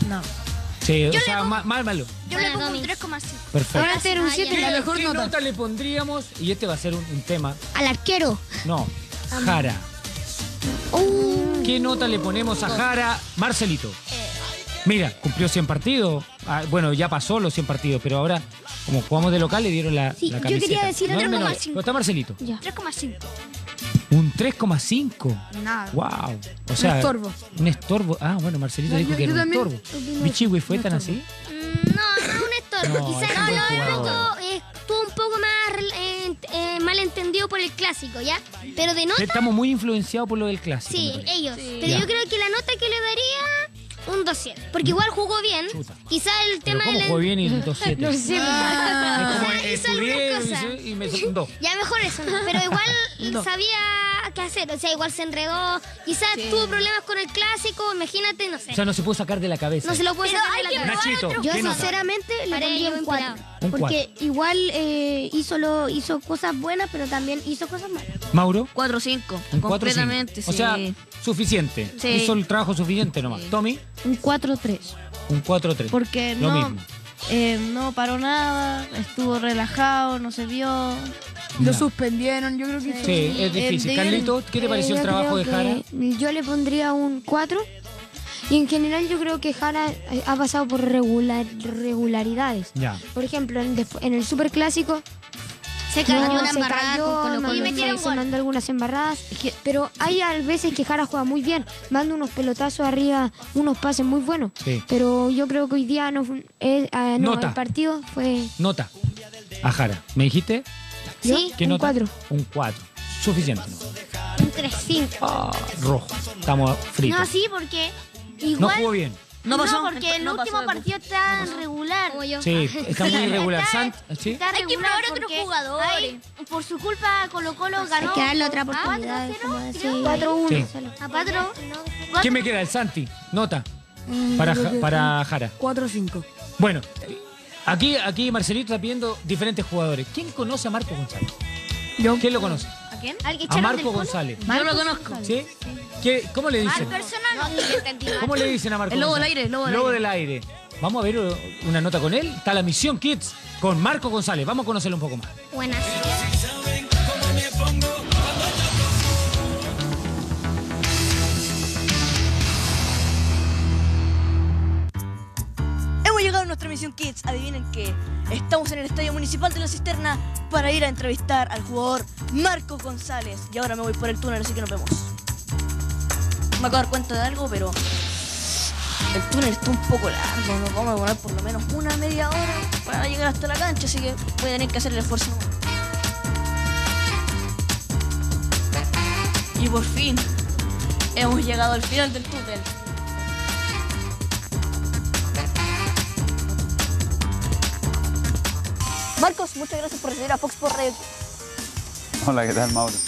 Sí, o sea, malo. Yo le pongo un 3,5. Perfecto. Ahora hacer un 7 ¿Qué, la mejor qué nota. nota le pondríamos? Y este va a ser un tema. Al arquero. No, Jara. ¿Qué nota le ponemos a Jara? Marcelito. Mira, cumplió 100 partidos. Ah, bueno, ya pasó los 100 partidos, pero ahora, como jugamos de local, le dieron la Sí, yo camiseta. quería decir No es algo menor, más. pero está Marcelito. 3,5. Un 3,5. Nada. Wow. O sea, Un estorbo. Un estorbo. Ah, bueno, Marcelito No, dijo yo- que era yo un también estorbo. Bichigüe, ¿fue tan así? No, un estorbo. No, Quizás es un buen jugador. estuvo un poco más malentendido por el clásico, ¿ya? Pero de nota, Estamos muy influenciados por lo del clásico. sí, me parece. ellos. Pero Ya. yo creo que la nota que le daría un 2-7. Porque igual jugó bien. Chuta. Quizás el Pero tema ¿cómo del... jugó bien y un 2-7? No sé. Es como Hizo estudié algunas cosas. y me sacó un 2. Ya mejor eso, ¿no? Pero igual sabía qué hacer. O sea, igual se enredó. Quizás tuvo problemas con el clásico. Imagínate, no sé. O sea, no se puede sacar de la cabeza. No se lo puede Pero sacar de hay la que cabeza. Nachito, Yo ¿qué nota? sinceramente le pondría un 4. Un Porque igual hizo cosas buenas, pero también hizo cosas malas. Mauro, 4-5. un 4-5. Completamente, O sea, suficiente. Sí. Hizo el trabajo suficiente nomás. Tommy, Un 4-3. un 4-3. Porque Lo no, mismo. no paró nada, estuvo relajado, no se vio. Lo Ya. suspendieron, yo creo que Sí, es difícil. Carlito, ¿qué te pareció el Yo trabajo de creo Jara? que Yo le pondría un 4. Y en general yo creo que Jara ha pasado por regularidades. Ya. Por ejemplo, en el Superclásico Se cayó una embarrada con Colo-Colo. y metieron se mandó algunas embarradas. Pero hay a veces que Jara juega muy bien, manda unos pelotazos arriba, unos pases muy buenos. Sí. Pero yo creo que hoy día no, Nota. el partido fue Nota a Jara. ¿Me dijiste? sí, ¿Qué un nota? 4. Un 4. Suficiente. ¿no? Un 3-5. Rojo. Estamos fritos. No, sí, porque No igual... jugó bien. No pasó. porque el no pasó último de partido está regular. Como yo. Sí, está muy irregular. ¿Sí? Está Hay que regular probar otros porque jugadores. ahí, por su culpa, Colo-Colo ganó. Hay que darle otra oportunidad. 4-0. Sí. A 4. ¿Quién me queda? El Santi. Nota. Para Jara. 4-5. Bueno, aquí Marcelito está pidiendo diferentes jugadores. ¿Quién conoce a Marco González? Yo. ¿Quién lo conoce? ¿A quién? A Marco González. Yo lo conozco. ¿Sí? ¿Cómo le dicen? ¿Cómo le dicen a Marco El lobo del González? aire, Lobo del aire. Vamos a ver una nota con él. Está la Misión Kids con Marco González. Vamos a conocerlo un poco más. Buenas. Hemos llegado a nuestra misión Kids. Adivinen qué. Estamos en el Estadio Municipal de La Cisterna para ir a entrevistar al jugador Marco González. Y ahora me voy por el túnel, así que nos vemos. Me acabo de dar cuenta de algo, pero el túnel está un poco largo. Nos vamos a demorar por lo menos una media hora para llegar hasta la cancha, así que voy a tener que hacer el esfuerzo. Y por fin hemos llegado al final del túnel. Marcos, muchas gracias por recibir a Fox por Radio. Hola, ¿qué tal, Mauro?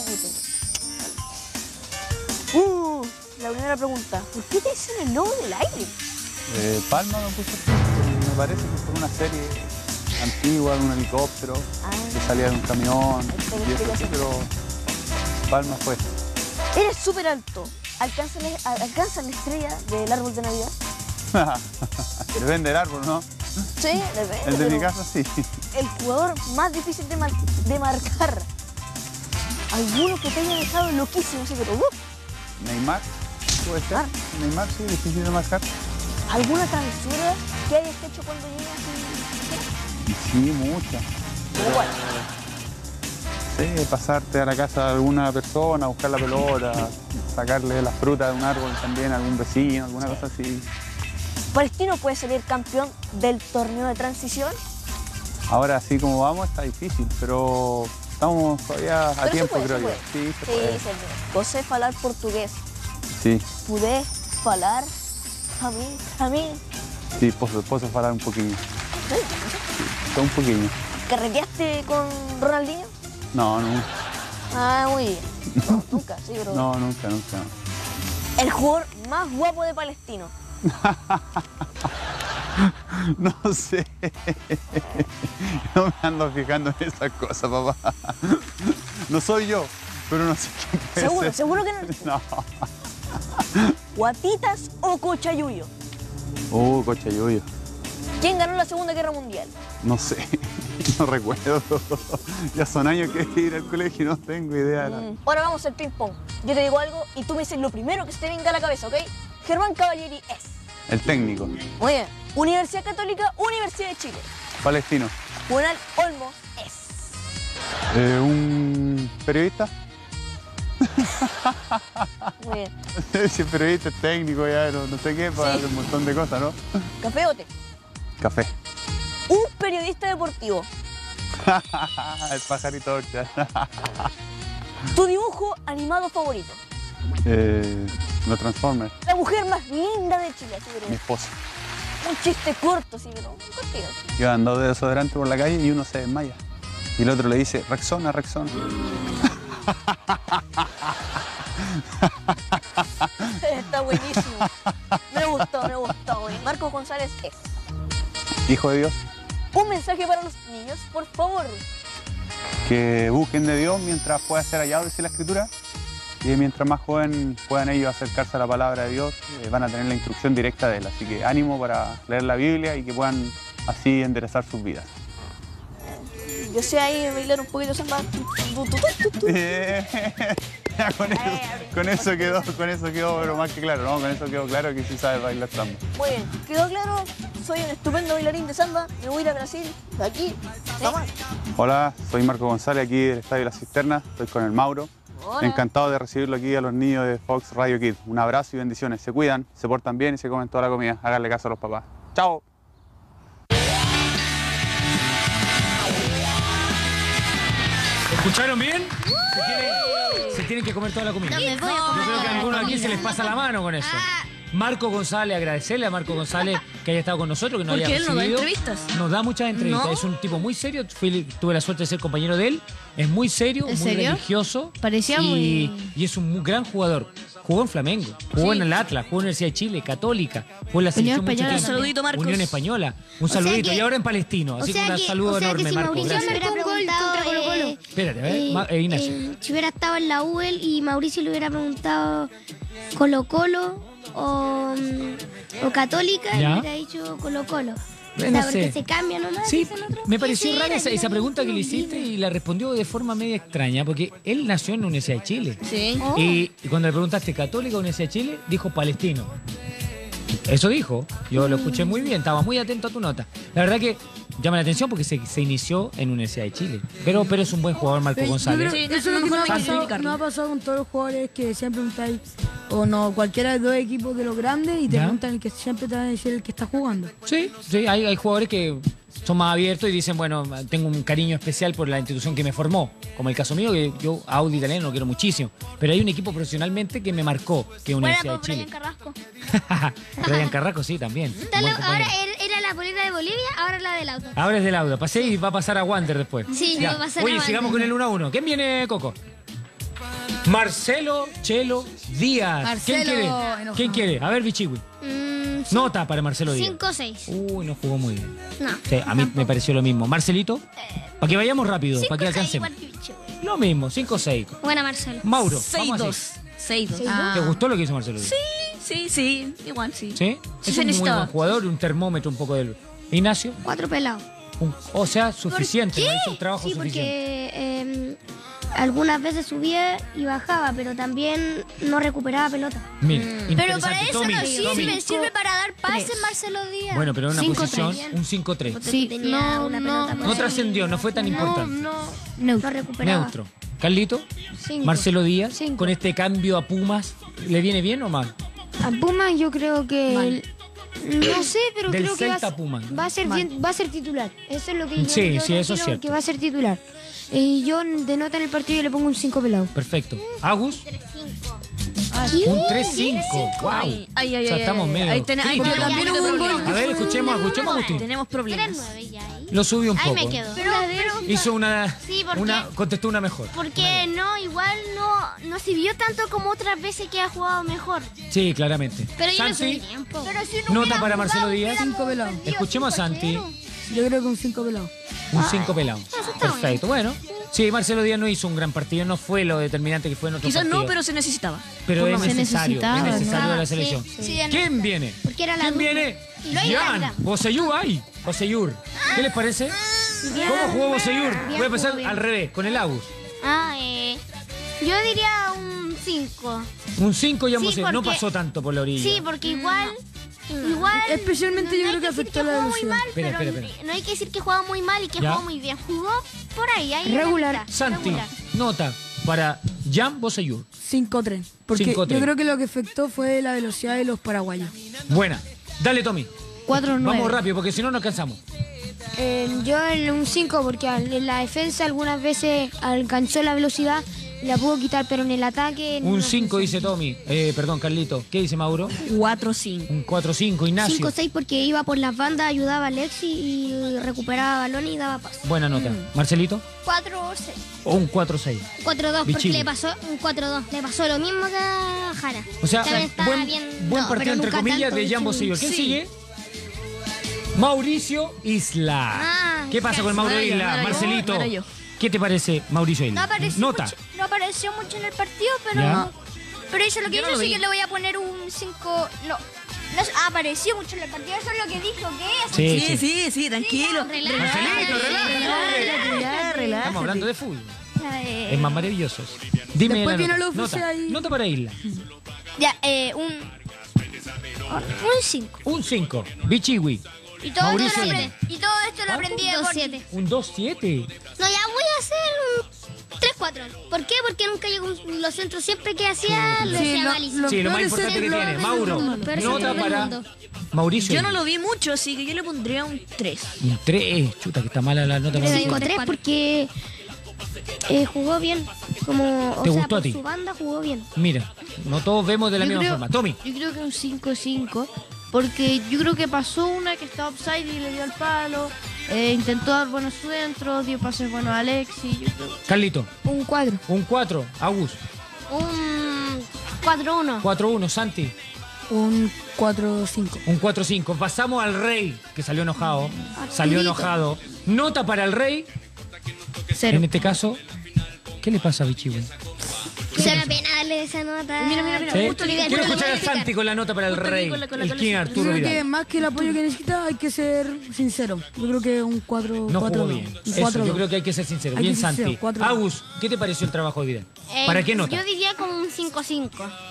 La primera pregunta. ¿Por qué te dicen el lobo del aire? Palma me puso, me parece que fue una serie antigua de un helicóptero que salía de un camión y eso sí, pero Palma fue. Eres súper alto. ¿Alcanzas la estrella del árbol de Navidad? Depende del árbol, ¿no? Sí, depende. El de mi casa sí. El jugador más difícil de marcar. Alguno que te haya dejado loquísimo, sí, pero Neymar, puede ser. Neymar sí, difícil de marcar. ¿Alguna travesura que hayas hecho cuando llegas? Sí, muchas. Igual. Sí, pasarte a la casa de alguna persona, buscar la pelota, sacarle las frutas de un árbol también a algún vecino, alguna cosa así. ¿Palestino puede salir campeón del torneo de transición? Ahora, así como vamos, está difícil, pero estamos todavía a tiempo, creo yo. Sí, se puede. Sí, se puede. Você falar portugués. Sí, ¿Pude falar a mí? sí, posso falar un poquillo. Só un poquillo. ¿Carreteaste con Ronaldinho? No, nunca. Ah, muy bien. No, nunca, sí, bro. No, nunca. El jugador más guapo de Palestino. No sé. No me ando fijando en esas cosas, papá. No soy yo, pero no sé quién puede ¿Seguro? ser. ¿Seguro que no? No. ¿Guatitas o Cochayuyo? Cochayuyo. ¿Quién ganó la Segunda Guerra Mundial? No sé. No recuerdo. Ya son años que ir al colegio y no tengo idea. Ahora vamos al ping-pong. Yo te digo algo y tú me dices lo primero que se te venga a la cabeza, ¿ok? Germán Cavalieri es. El técnico. Muy bien. Universidad Católica, Universidad de Chile. Palestino. Juvenal Olmos es. Un periodista. Muy bien. Si es periodista, es técnico, ya no sé qué, para hacer un montón de cosas, ¿no? ¿Café o té? Café. Un periodista deportivo. El pajarito Orcha. Tu dibujo animado favorito. Los Transformers. La mujer más linda de Chile, así, Mi esposa. Un chiste corto, sí, pero cortito. Iban dos de desodorante por la calle y uno se desmaya. Y el otro le dice, Rexona, Rexona. Está buenísimo. Me gustó. Güey. Marcos González es. Hijo de Dios. Un mensaje para los niños, por favor. Que busquen de Dios mientras pueda ser hallado, dice la Escritura. Y mientras más joven puedan ellos acercarse a la palabra de Dios, van a tener la instrucción directa de Él. Así que ánimo para leer la Biblia y que puedan así enderezar sus vidas. Yo sé ahí bailar un poquito samba. Ya, con eso quedó, pero más que claro, ¿no? Con eso quedó claro que sí sabes bailar samba. Muy bien, quedó claro. Soy un estupendo bailarín de samba. Me voy a ir a Brasil, de aquí. Vamos. Hola, soy Marco González, aquí del Estadio La Cisterna. Estoy con el Mauro. Hola. Encantado de recibirlo aquí a los niños de Fox Radio Kids. Un abrazo y bendiciones. Se cuidan, se portan bien y se comen toda la comida. Háganle caso a los papás. ¡Chao! ¿Escucharon bien? ¿Se tienen que comer toda la comida. No me voy a Yo comer creo que a toda la algunos aquí comida. se les pasa la mano con eso. Marco González, agradecerle a Marco González que haya estado con nosotros, que nos Porque haya él nos da recibido. entrevistas. Nos da muchas entrevistas. ¿No? Es un tipo muy serio. Tuve la suerte de ser compañero de él. Es muy serio, ¿En muy serio? religioso. Parecía y muy- es un muy gran jugador. Jugó en Flamengo, jugó en el Atlas, jugó en la Universidad de Chile, Católica, jugó en la selección mucho Española. tiempo. Un saludito, Marcos. Unión Española. Un O sea saludito. que- Y ahora en Palestino. Así que un saludo enorme, si Marco. Mauricio Gracias. me hubiera preguntado, Espérate, a ver, Ignacio. si hubiera estado en la UEL y Mauricio le hubiera preguntado Colo-Colo o Católica, Ya. le hubiera dicho Colo-Colo. O No sea, sé. porque se cambian nomás. Sí, dicen otros. me pareció Sí, rara era esa pregunta que le hiciste y la respondió de forma media extraña, porque él nació en la Universidad de Chile. Sí. Oh. Y cuando le preguntaste católica o Universidad de Chile, dijo palestino. Eso dijo, yo lo escuché muy bien, estaba muy atento a tu nota. La verdad que llama la atención porque se inició en Universidad de Chile. Pero es un buen jugador Marco Yo González. creo Sí, que eso es lo que mejor no hay que ha pasado, criticarlo. no ha pasado con todos los jugadores que siempre preguntáis, o no, cualquiera de dos equipos de los grandes y te ¿Ya? preguntan el que siempre te van a decir el que está jugando. Sí, hay jugadores que son más abiertos y dicen, bueno, tengo un cariño especial por la institución que me formó. Como el caso mío, que yo a Audi Italiano lo quiero muchísimo. Pero hay un equipo profesionalmente que me marcó, que es Fuera Universidad por de Chile. Brian Carrasco. Brian Carrasco, sí, también. Dale, Buen compañero. ahora era la polera de Bolivia, ahora la del auto. Ahora es del auto. Pasé y va a pasar a Wander después. Sí, Ya. va a pasar Oye, a sigamos Wander. con el 1-1. ¿Quién viene, Coco? Marcelo Chelo Díaz. Marcelo, ¿Quién quiere? enojado. ¿Quién quiere? A ver, Bichigui. Nota para Marcelo Díaz. 5-6. Uy, no jugó muy bien. No. Sí, a mí me pareció lo mismo. Marcelito, para que vayamos rápido, para que alcancemos. Lo mismo, 5-6. Buena, Marcelo. Mauro, 6-2. 6-2. ¿te gustó lo que hizo Marcelo Díaz? Sí, igual sí. ¿Sí? Sí, Es se un muy necesitaba. buen jugador, un termómetro un poco del... Ignacio, 4 pelados. o sea, suficiente, ¿Por no qué? hizo el trabajo Sí, suficiente. porque algunas veces subía y bajaba, pero también no recuperaba pelota. Mira, Pero para interesante. eso Tommy, no Tommy. sirve para dar pases Marcelo Díaz. Bueno, pero en una 5-3. posición, un 5-3. Sí, Tenía una pelota No trascendió, no fue tan importante. no recuperaba. Neutro. Carlito, 5. Marcelo Díaz, 5. con este cambio a Pumas, ¿le viene bien o mal? A Puma yo creo que... No sé, pero Del creo que Celta a Puma. va a ser titular. Eso es lo que yo Sí, yo sí, eso es creo cierto. que va a ser titular. Y yo de nota en el partido le pongo un 5 pelado. Perfecto. Agus, un 3-5. Wow. Ay, O sea, estamos medio ahí críticos. también hubo un gol. A ver, escuchemos a Agustín. Tenemos problemas. 3-9 ya ahí. Lo subió un Ahí poco. me quedo. Hizo una, Sí, porque- contestó una mejor. Porque no, igual no se vio tanto como otras veces que ha jugado mejor. Sí, claramente. Pero yo le Santi, subiría un poco. Pero si no nota hubiera para jugado, Marcelo Díaz. 5 pelados. Escuchemos a Santi. Yo creo que un 5 pelado. Un 5 pelado. Perfecto. Bueno, sí, Marcelo Díaz no hizo un gran partido, no fue lo determinante que fue en otro Quizás partido. no, pero se necesitaba. Pero Por es lo menos. necesario, de la Sí, selección. sí, ¿Quién viene? Porque era la ¿Quién dupla. viene? Y lo iba a Jan dar. Boseyur, ay, Boseyur. ¿Qué les parece? ¿Cómo jugó Boseyur? Bien, Voy a jugó empezar bien. al revés, con el Agus. Yo diría un 5. Un 5 y ambos Sí, no porque- pasó tanto por la orilla. Sí, porque igual Especialmente yo creo que afectó la jugó muy velocidad. mal, Espera, pero espera. no hay que decir que jugó muy mal y que ¿Ya? jugó muy bien. Jugó por ahí en la Regular. mitad. Santi, Regular. nota para Jan Boseyur. 5-3. Porque 5-3. yo creo que lo que afectó fue la velocidad de los paraguayos. Buena. Dale, Tommy. 4-9. Vamos rápido, porque si no, no alcanzamos. Yo en un 5 porque en la defensa algunas veces alcanzó la velocidad, la pudo quitar, pero en el ataque... Un no. 5 dice Tommy. Perdón, Carlito. ¿Qué dice Mauro? 4-5. Un 4-5, Ignacio. 5-6 porque iba por las bandas, ayudaba a Alexi y recuperaba balón y daba paso. Buena nota. Marcelito. 4-6. O un 4-6. 4-2 porque Bichillo. le pasó un 4-2. Le pasó lo mismo que a Jara. O sea, También estaba buen bien. partido pero entre nunca comillas tanto, de Jan Bichillo. Boseyur. ¿Quién Sí. sigue? Mauricio Isla. Ah, ¿Qué pasa con no Mauro era yo, Isla? no era yo, Marcelito. no era yo. ¿Qué te parece Mauricio Isla? Nota. No apareció mucho en el partido, pero Ya. pero eso es lo que Yo no hizo, lo así vi. que le voy a poner un 5. No apareció mucho en el partido, eso es lo que dijo, que es. Sí. Tranquilo. Marcelito, Relájate. Estamos hablando de fútbol. Es más maravilloso. Dime Después la viene nota. lo oficial Nota. ahí. Nota para Isla. Ya, un 5. Un 5. Bichiwi. Y todo, Mauricio esto lo Isla. aprendí, y todo esto lo aprendí de Borgi. 2-7. Un 2-7. No, ya voy a hacer un 3-4. ¿Por qué? Porque nunca llegó los centros siempre que hacía lo hacía malísimo. Sí, lo más importante que tiene. Mauro, nota para Mauricio Yo Isla. no lo vi mucho, así que yo le pondría un 3. Un 3. Chuta, que está mala la nota. Le Mauricio digo Isla. 3 porque Jugó bien. Como, ¿Te o sea, gustó a por ti? su banda jugó bien. Mira, no todos vemos de la misma forma. Tommy. Yo creo que un 5-5, porque yo creo que pasó una que estaba offside y le dio al palo. Intentó dar buenos centros, dio pases buenos a Alexis. Carlito. Un 4. Un 4. Agus. Un 4-1. 4-1. Santi. Un 4-5. Un 4-5. Pasamos al Rey, que salió enojado. Salió enojado. Nota para el Rey. 0. En este caso, ¿qué le pasa a Bichihue? Se da pena darle esa nota. Mira. ¿Sí? Justo Olivia, Quiero no lo escuchar voy a a explicar. Santi con la nota para el Rey. El King Yo Arturo creo que Vidal. más que el apoyo que necesita hay que ser sincero. Yo creo que un 4. No 4 jugó bien. Eso, yo creo que hay que ser sincero. Hay Bien, que ser sincero, Santi. 4-2. Agus, ¿qué te pareció el trabajo de Vidal? ¿Para qué nota? Yo diría como un 5-5.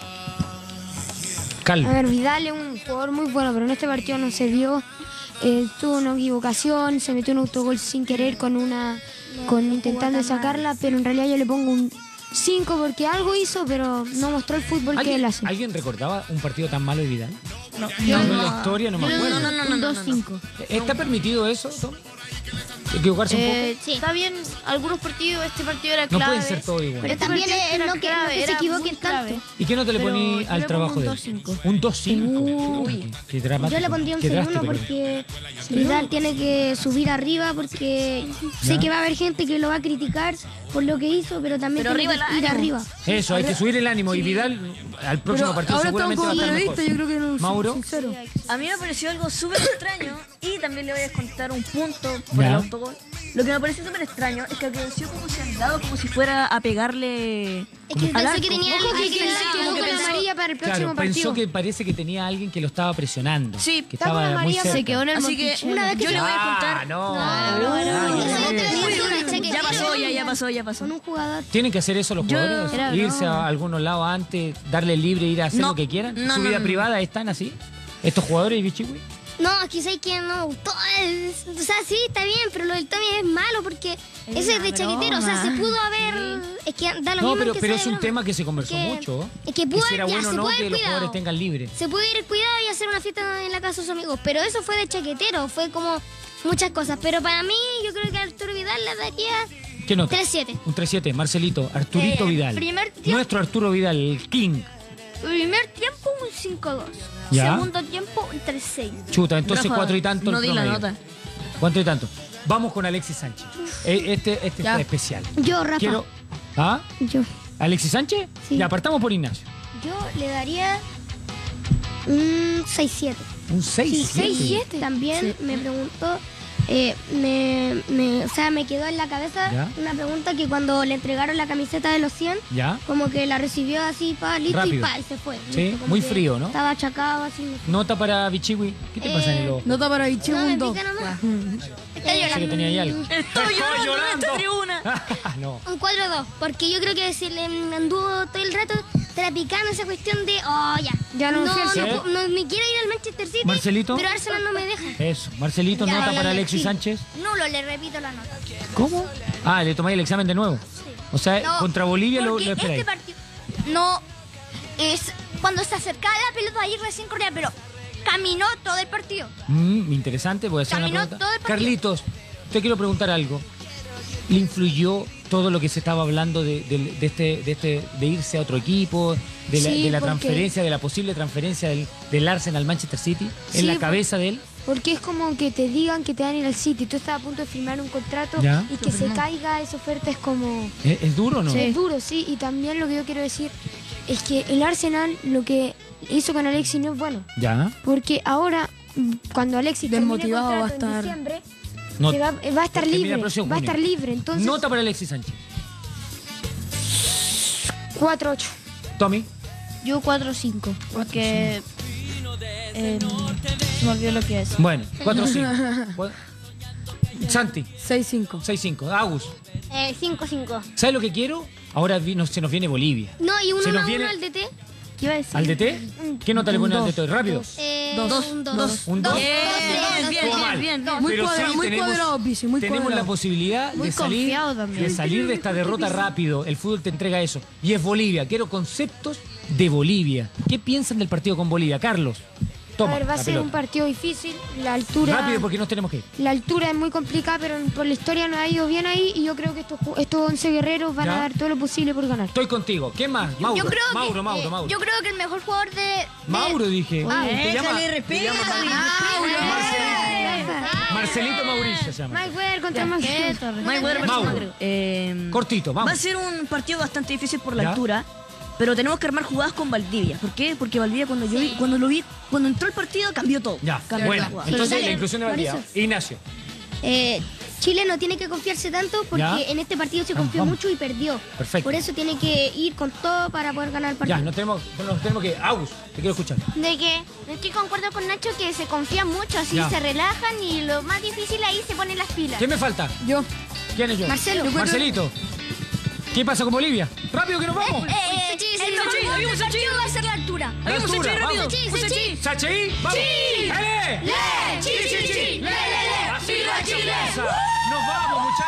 Calma. A ver, Vidal es un jugador muy bueno, pero en este partido no se vio. Tuvo una equivocación, se metió un autogol sin querer intentando sacarla, pero en realidad yo le pongo un 5 porque algo hizo, pero no mostró el fútbol que él hace. ¿Alguien recordaba un partido tan malo de Vidal? No, En la historia no me acuerdo. Un 2-5. ¿Está permitido eso, Tom? ¿Equivocarse un poco? Sí. Está bien, algunos partidos, este partido era No clave. pueden ser todos iguales. Pero este También partido es era no que se era equivoquen muy clave. tanto. ¿Y qué nota le Pero poní yo al le trabajo pongo de un él? 2-5. Un 2-5. Qué dramático. Yo le pondría un Qué 6-1 drástico. porque Vidal tiene que subir arriba porque sé que va a haber gente que lo va a criticar por lo que hizo, pero también Pero tiene arriba que ir el ánimo. arriba. Eso, hay que subir el ánimo. Y Vidal al próximo partido ahora seguramente va a estamos estar con mejor. yo creo que no Mauro. sincero. A mí me pareció algo súper extraño y también le voy a descontar un punto por Ya. el autogol. Lo que me pareció súper extraño es que agradeció como si han dado como si fuera a pegarle Es que al pensó arco. que tenía Ojo alguien que que quedó con pensó- amarilla para el próximo Claro, pensó partido. que parece que tenía alguien que lo estaba presionando. Sí, que estaba estaba muy María, cerca. Se quedó en el Así que Monticello. una vez que yo le voy a contar. No. Ya pasó, ya pasó. Con un jugador. ¿Tienen que hacer eso los Yo- jugadores? Era ¿Irse broma. a algunos lados antes, darle libre, ir a hacer No, lo que quieran? no, ¿Su no, vida no. privada están así? ¿Estos jugadores de Bichihue? No, quizás que no me gustó. O sea, sí, está bien, pero lo del Tommy es malo porque ese es de chaquetero. O sea, se pudo haber. Es que da lo No, mismo pero que es sea un broma. tema que se conversó Que- mucho. Es que pudo si era haber- ya, bueno o se no puede que haber los jugadores cuidado. tengan libre. Se puede ir cuidado y hacer una fiesta en la casa de sus amigos. Pero eso fue de chaquetero, fue como muchas cosas. Pero para mí, yo creo que a Arturo Vidal le daría ¿Qué nota? 3-7. Un 3-7, Marcelito, Arturito Vidal. primer tiempo- Nuestro Arturo Vidal, el King. Primer tiempo un 5-2. Ya. Segundo tiempo un 3-6. Chuta, entonces Rafa, 4 y tanto. no el di la promedio. nota. 4 y tanto. Vamos con Alexis Sánchez. Este Ya. está especial. Yo, Rafa. Quiero. ¿Ah? Yo. ¿Alexis Sánchez? Sí. Ya, partamos por Ignacio. Yo le daría un 6-7. Un 6. Sí, 6-7. También me preguntó, o sea, me quedó en la cabeza ¿Ya? una pregunta que cuando le entregaron la camiseta de los 100, ¿Ya? como que la recibió así, listo Rápido. y se fue. Sí, Listo, como muy que frío, ¿no? Estaba achacado así. Nota para Bichihue. ¿Qué te pasa en el ojo? Nota para Vichy, No, me un 2. pica nomás. Pensé que tenía ahí algo. Estoy llorando en esta tribuna. No. Un 4-2, porque yo creo que si le anduvo todo el rato trapicando esa cuestión de, Ya no no, fui al City. no me quiero ir al Manchester City, Marcelito. pero Arsenal no me deja. Eso. Marcelito, Ya, nota ya, para ya, Alexis sí. Sánchez. Nulo, le repito la nota. ¿Cómo? Ah, le tomáis el examen de nuevo. O sea, No, contra Bolivia lo porque esperáis. este partido no es cuando se acercaba la pelota ahí recién corría, pero caminó todo el partido. Interesante, voy a hacer una Caminó pregunta. todo el partido. Carlitos, te quiero preguntar algo. ¿Le influyó todo lo que se estaba hablando de irse a otro equipo, de la, Sí, de la porque- transferencia, de la posible transferencia del Arsenal al Manchester City en Sí, la cabeza de él? Porque es como que te digan que te van a ir al City. Tú estás a punto de firmar un contrato Ya. y que se caiga esa oferta es como... ¿Es duro o no? Es duro, sí. Y también lo que yo quiero decir es que el Arsenal lo que hizo con Alexis no es bueno. Ya. Porque ahora, cuando Alexis termine Desmotivado va a contrato en estar. diciembre, No- va a estar termina libre. el próximo Va a junio. estar libre. Entonces, Nota para Alexis Sánchez. 4-8. Tommy. Yo 4-5, porque se me olvidó lo que es. Bueno, 4-5. Santi. 6-5. 6-5. Agus. 5-5. ¿Sabes lo que quiero? Ahora se nos viene Bolivia. No, y Se nos 1-1 viene- al DT. ¿Qué iba a decir? ¿Al DT? ¿Qué nota le pone al DT? Rápido. Un 2. Un 2. Bien, Estuvo mal. Muy Pero cuadrado, sí muy tenemos- cuadrado, Bici, muy Tenemos cuadrado. la posibilidad Muy de salir, confiado también. de salir de esta derrota rápido. El fútbol te entrega eso. Y es Bolivia. Quiero conceptos de Bolivia. ¿Qué piensan del partido con Bolivia? Carlos. Toma, A ver, va a la ser un pelota. partido difícil. La altura. Rápido porque nos tenemos que ir. La altura es muy complicada, pero por la historia nos ha ido bien ahí y yo creo que estos 11 guerreros van ¿Ya? a dar todo lo posible por ganar. Estoy contigo. ¿Qué más? Mauro. Yo creo Mauro. Yo creo que el mejor jugador de... Mauro dije. Te llama Marcelito Mauricio se llama. Mike Weather contra Max Mike Weather versus Mauro. Macro. Cortito, vamos. Va a ser un partido bastante difícil por la ¿Ya? altura, pero tenemos que armar jugadas con Valdivia. ¿Por qué? Porque Valdivia cuando lo vi, cuando entró el partido cambió todo. Ya, Cambió bueno. la jugada. Entonces la inclusión de Valdivia. Mauricio. Ignacio. Chile no tiene que confiarse tanto porque ¿Ya? en este partido se confió Vamos. mucho y perdió. Perfecto. Por eso tiene que ir con todo para poder ganar el partido. Ya, nos tenemos que... Agus, te quiero escuchar. De que estoy concuerdo con Nacho que se confían mucho, así Ya. se relajan y lo más difícil ahí se ponen las pilas. ¿Quién me falta? Yo. ¿Quién es yo? Marcelo. Marcelito. ¿Qué pasa con Bolivia? ¡Rápido que nos vamos! El mejor jugador del partido va a ser la altura. La altura, vamos. Sí. ¿Sacheí? ¡Vamos! ¡Dale! ¡Le! ¡Chi! Así va, Chile. Nos vamos, muchachos.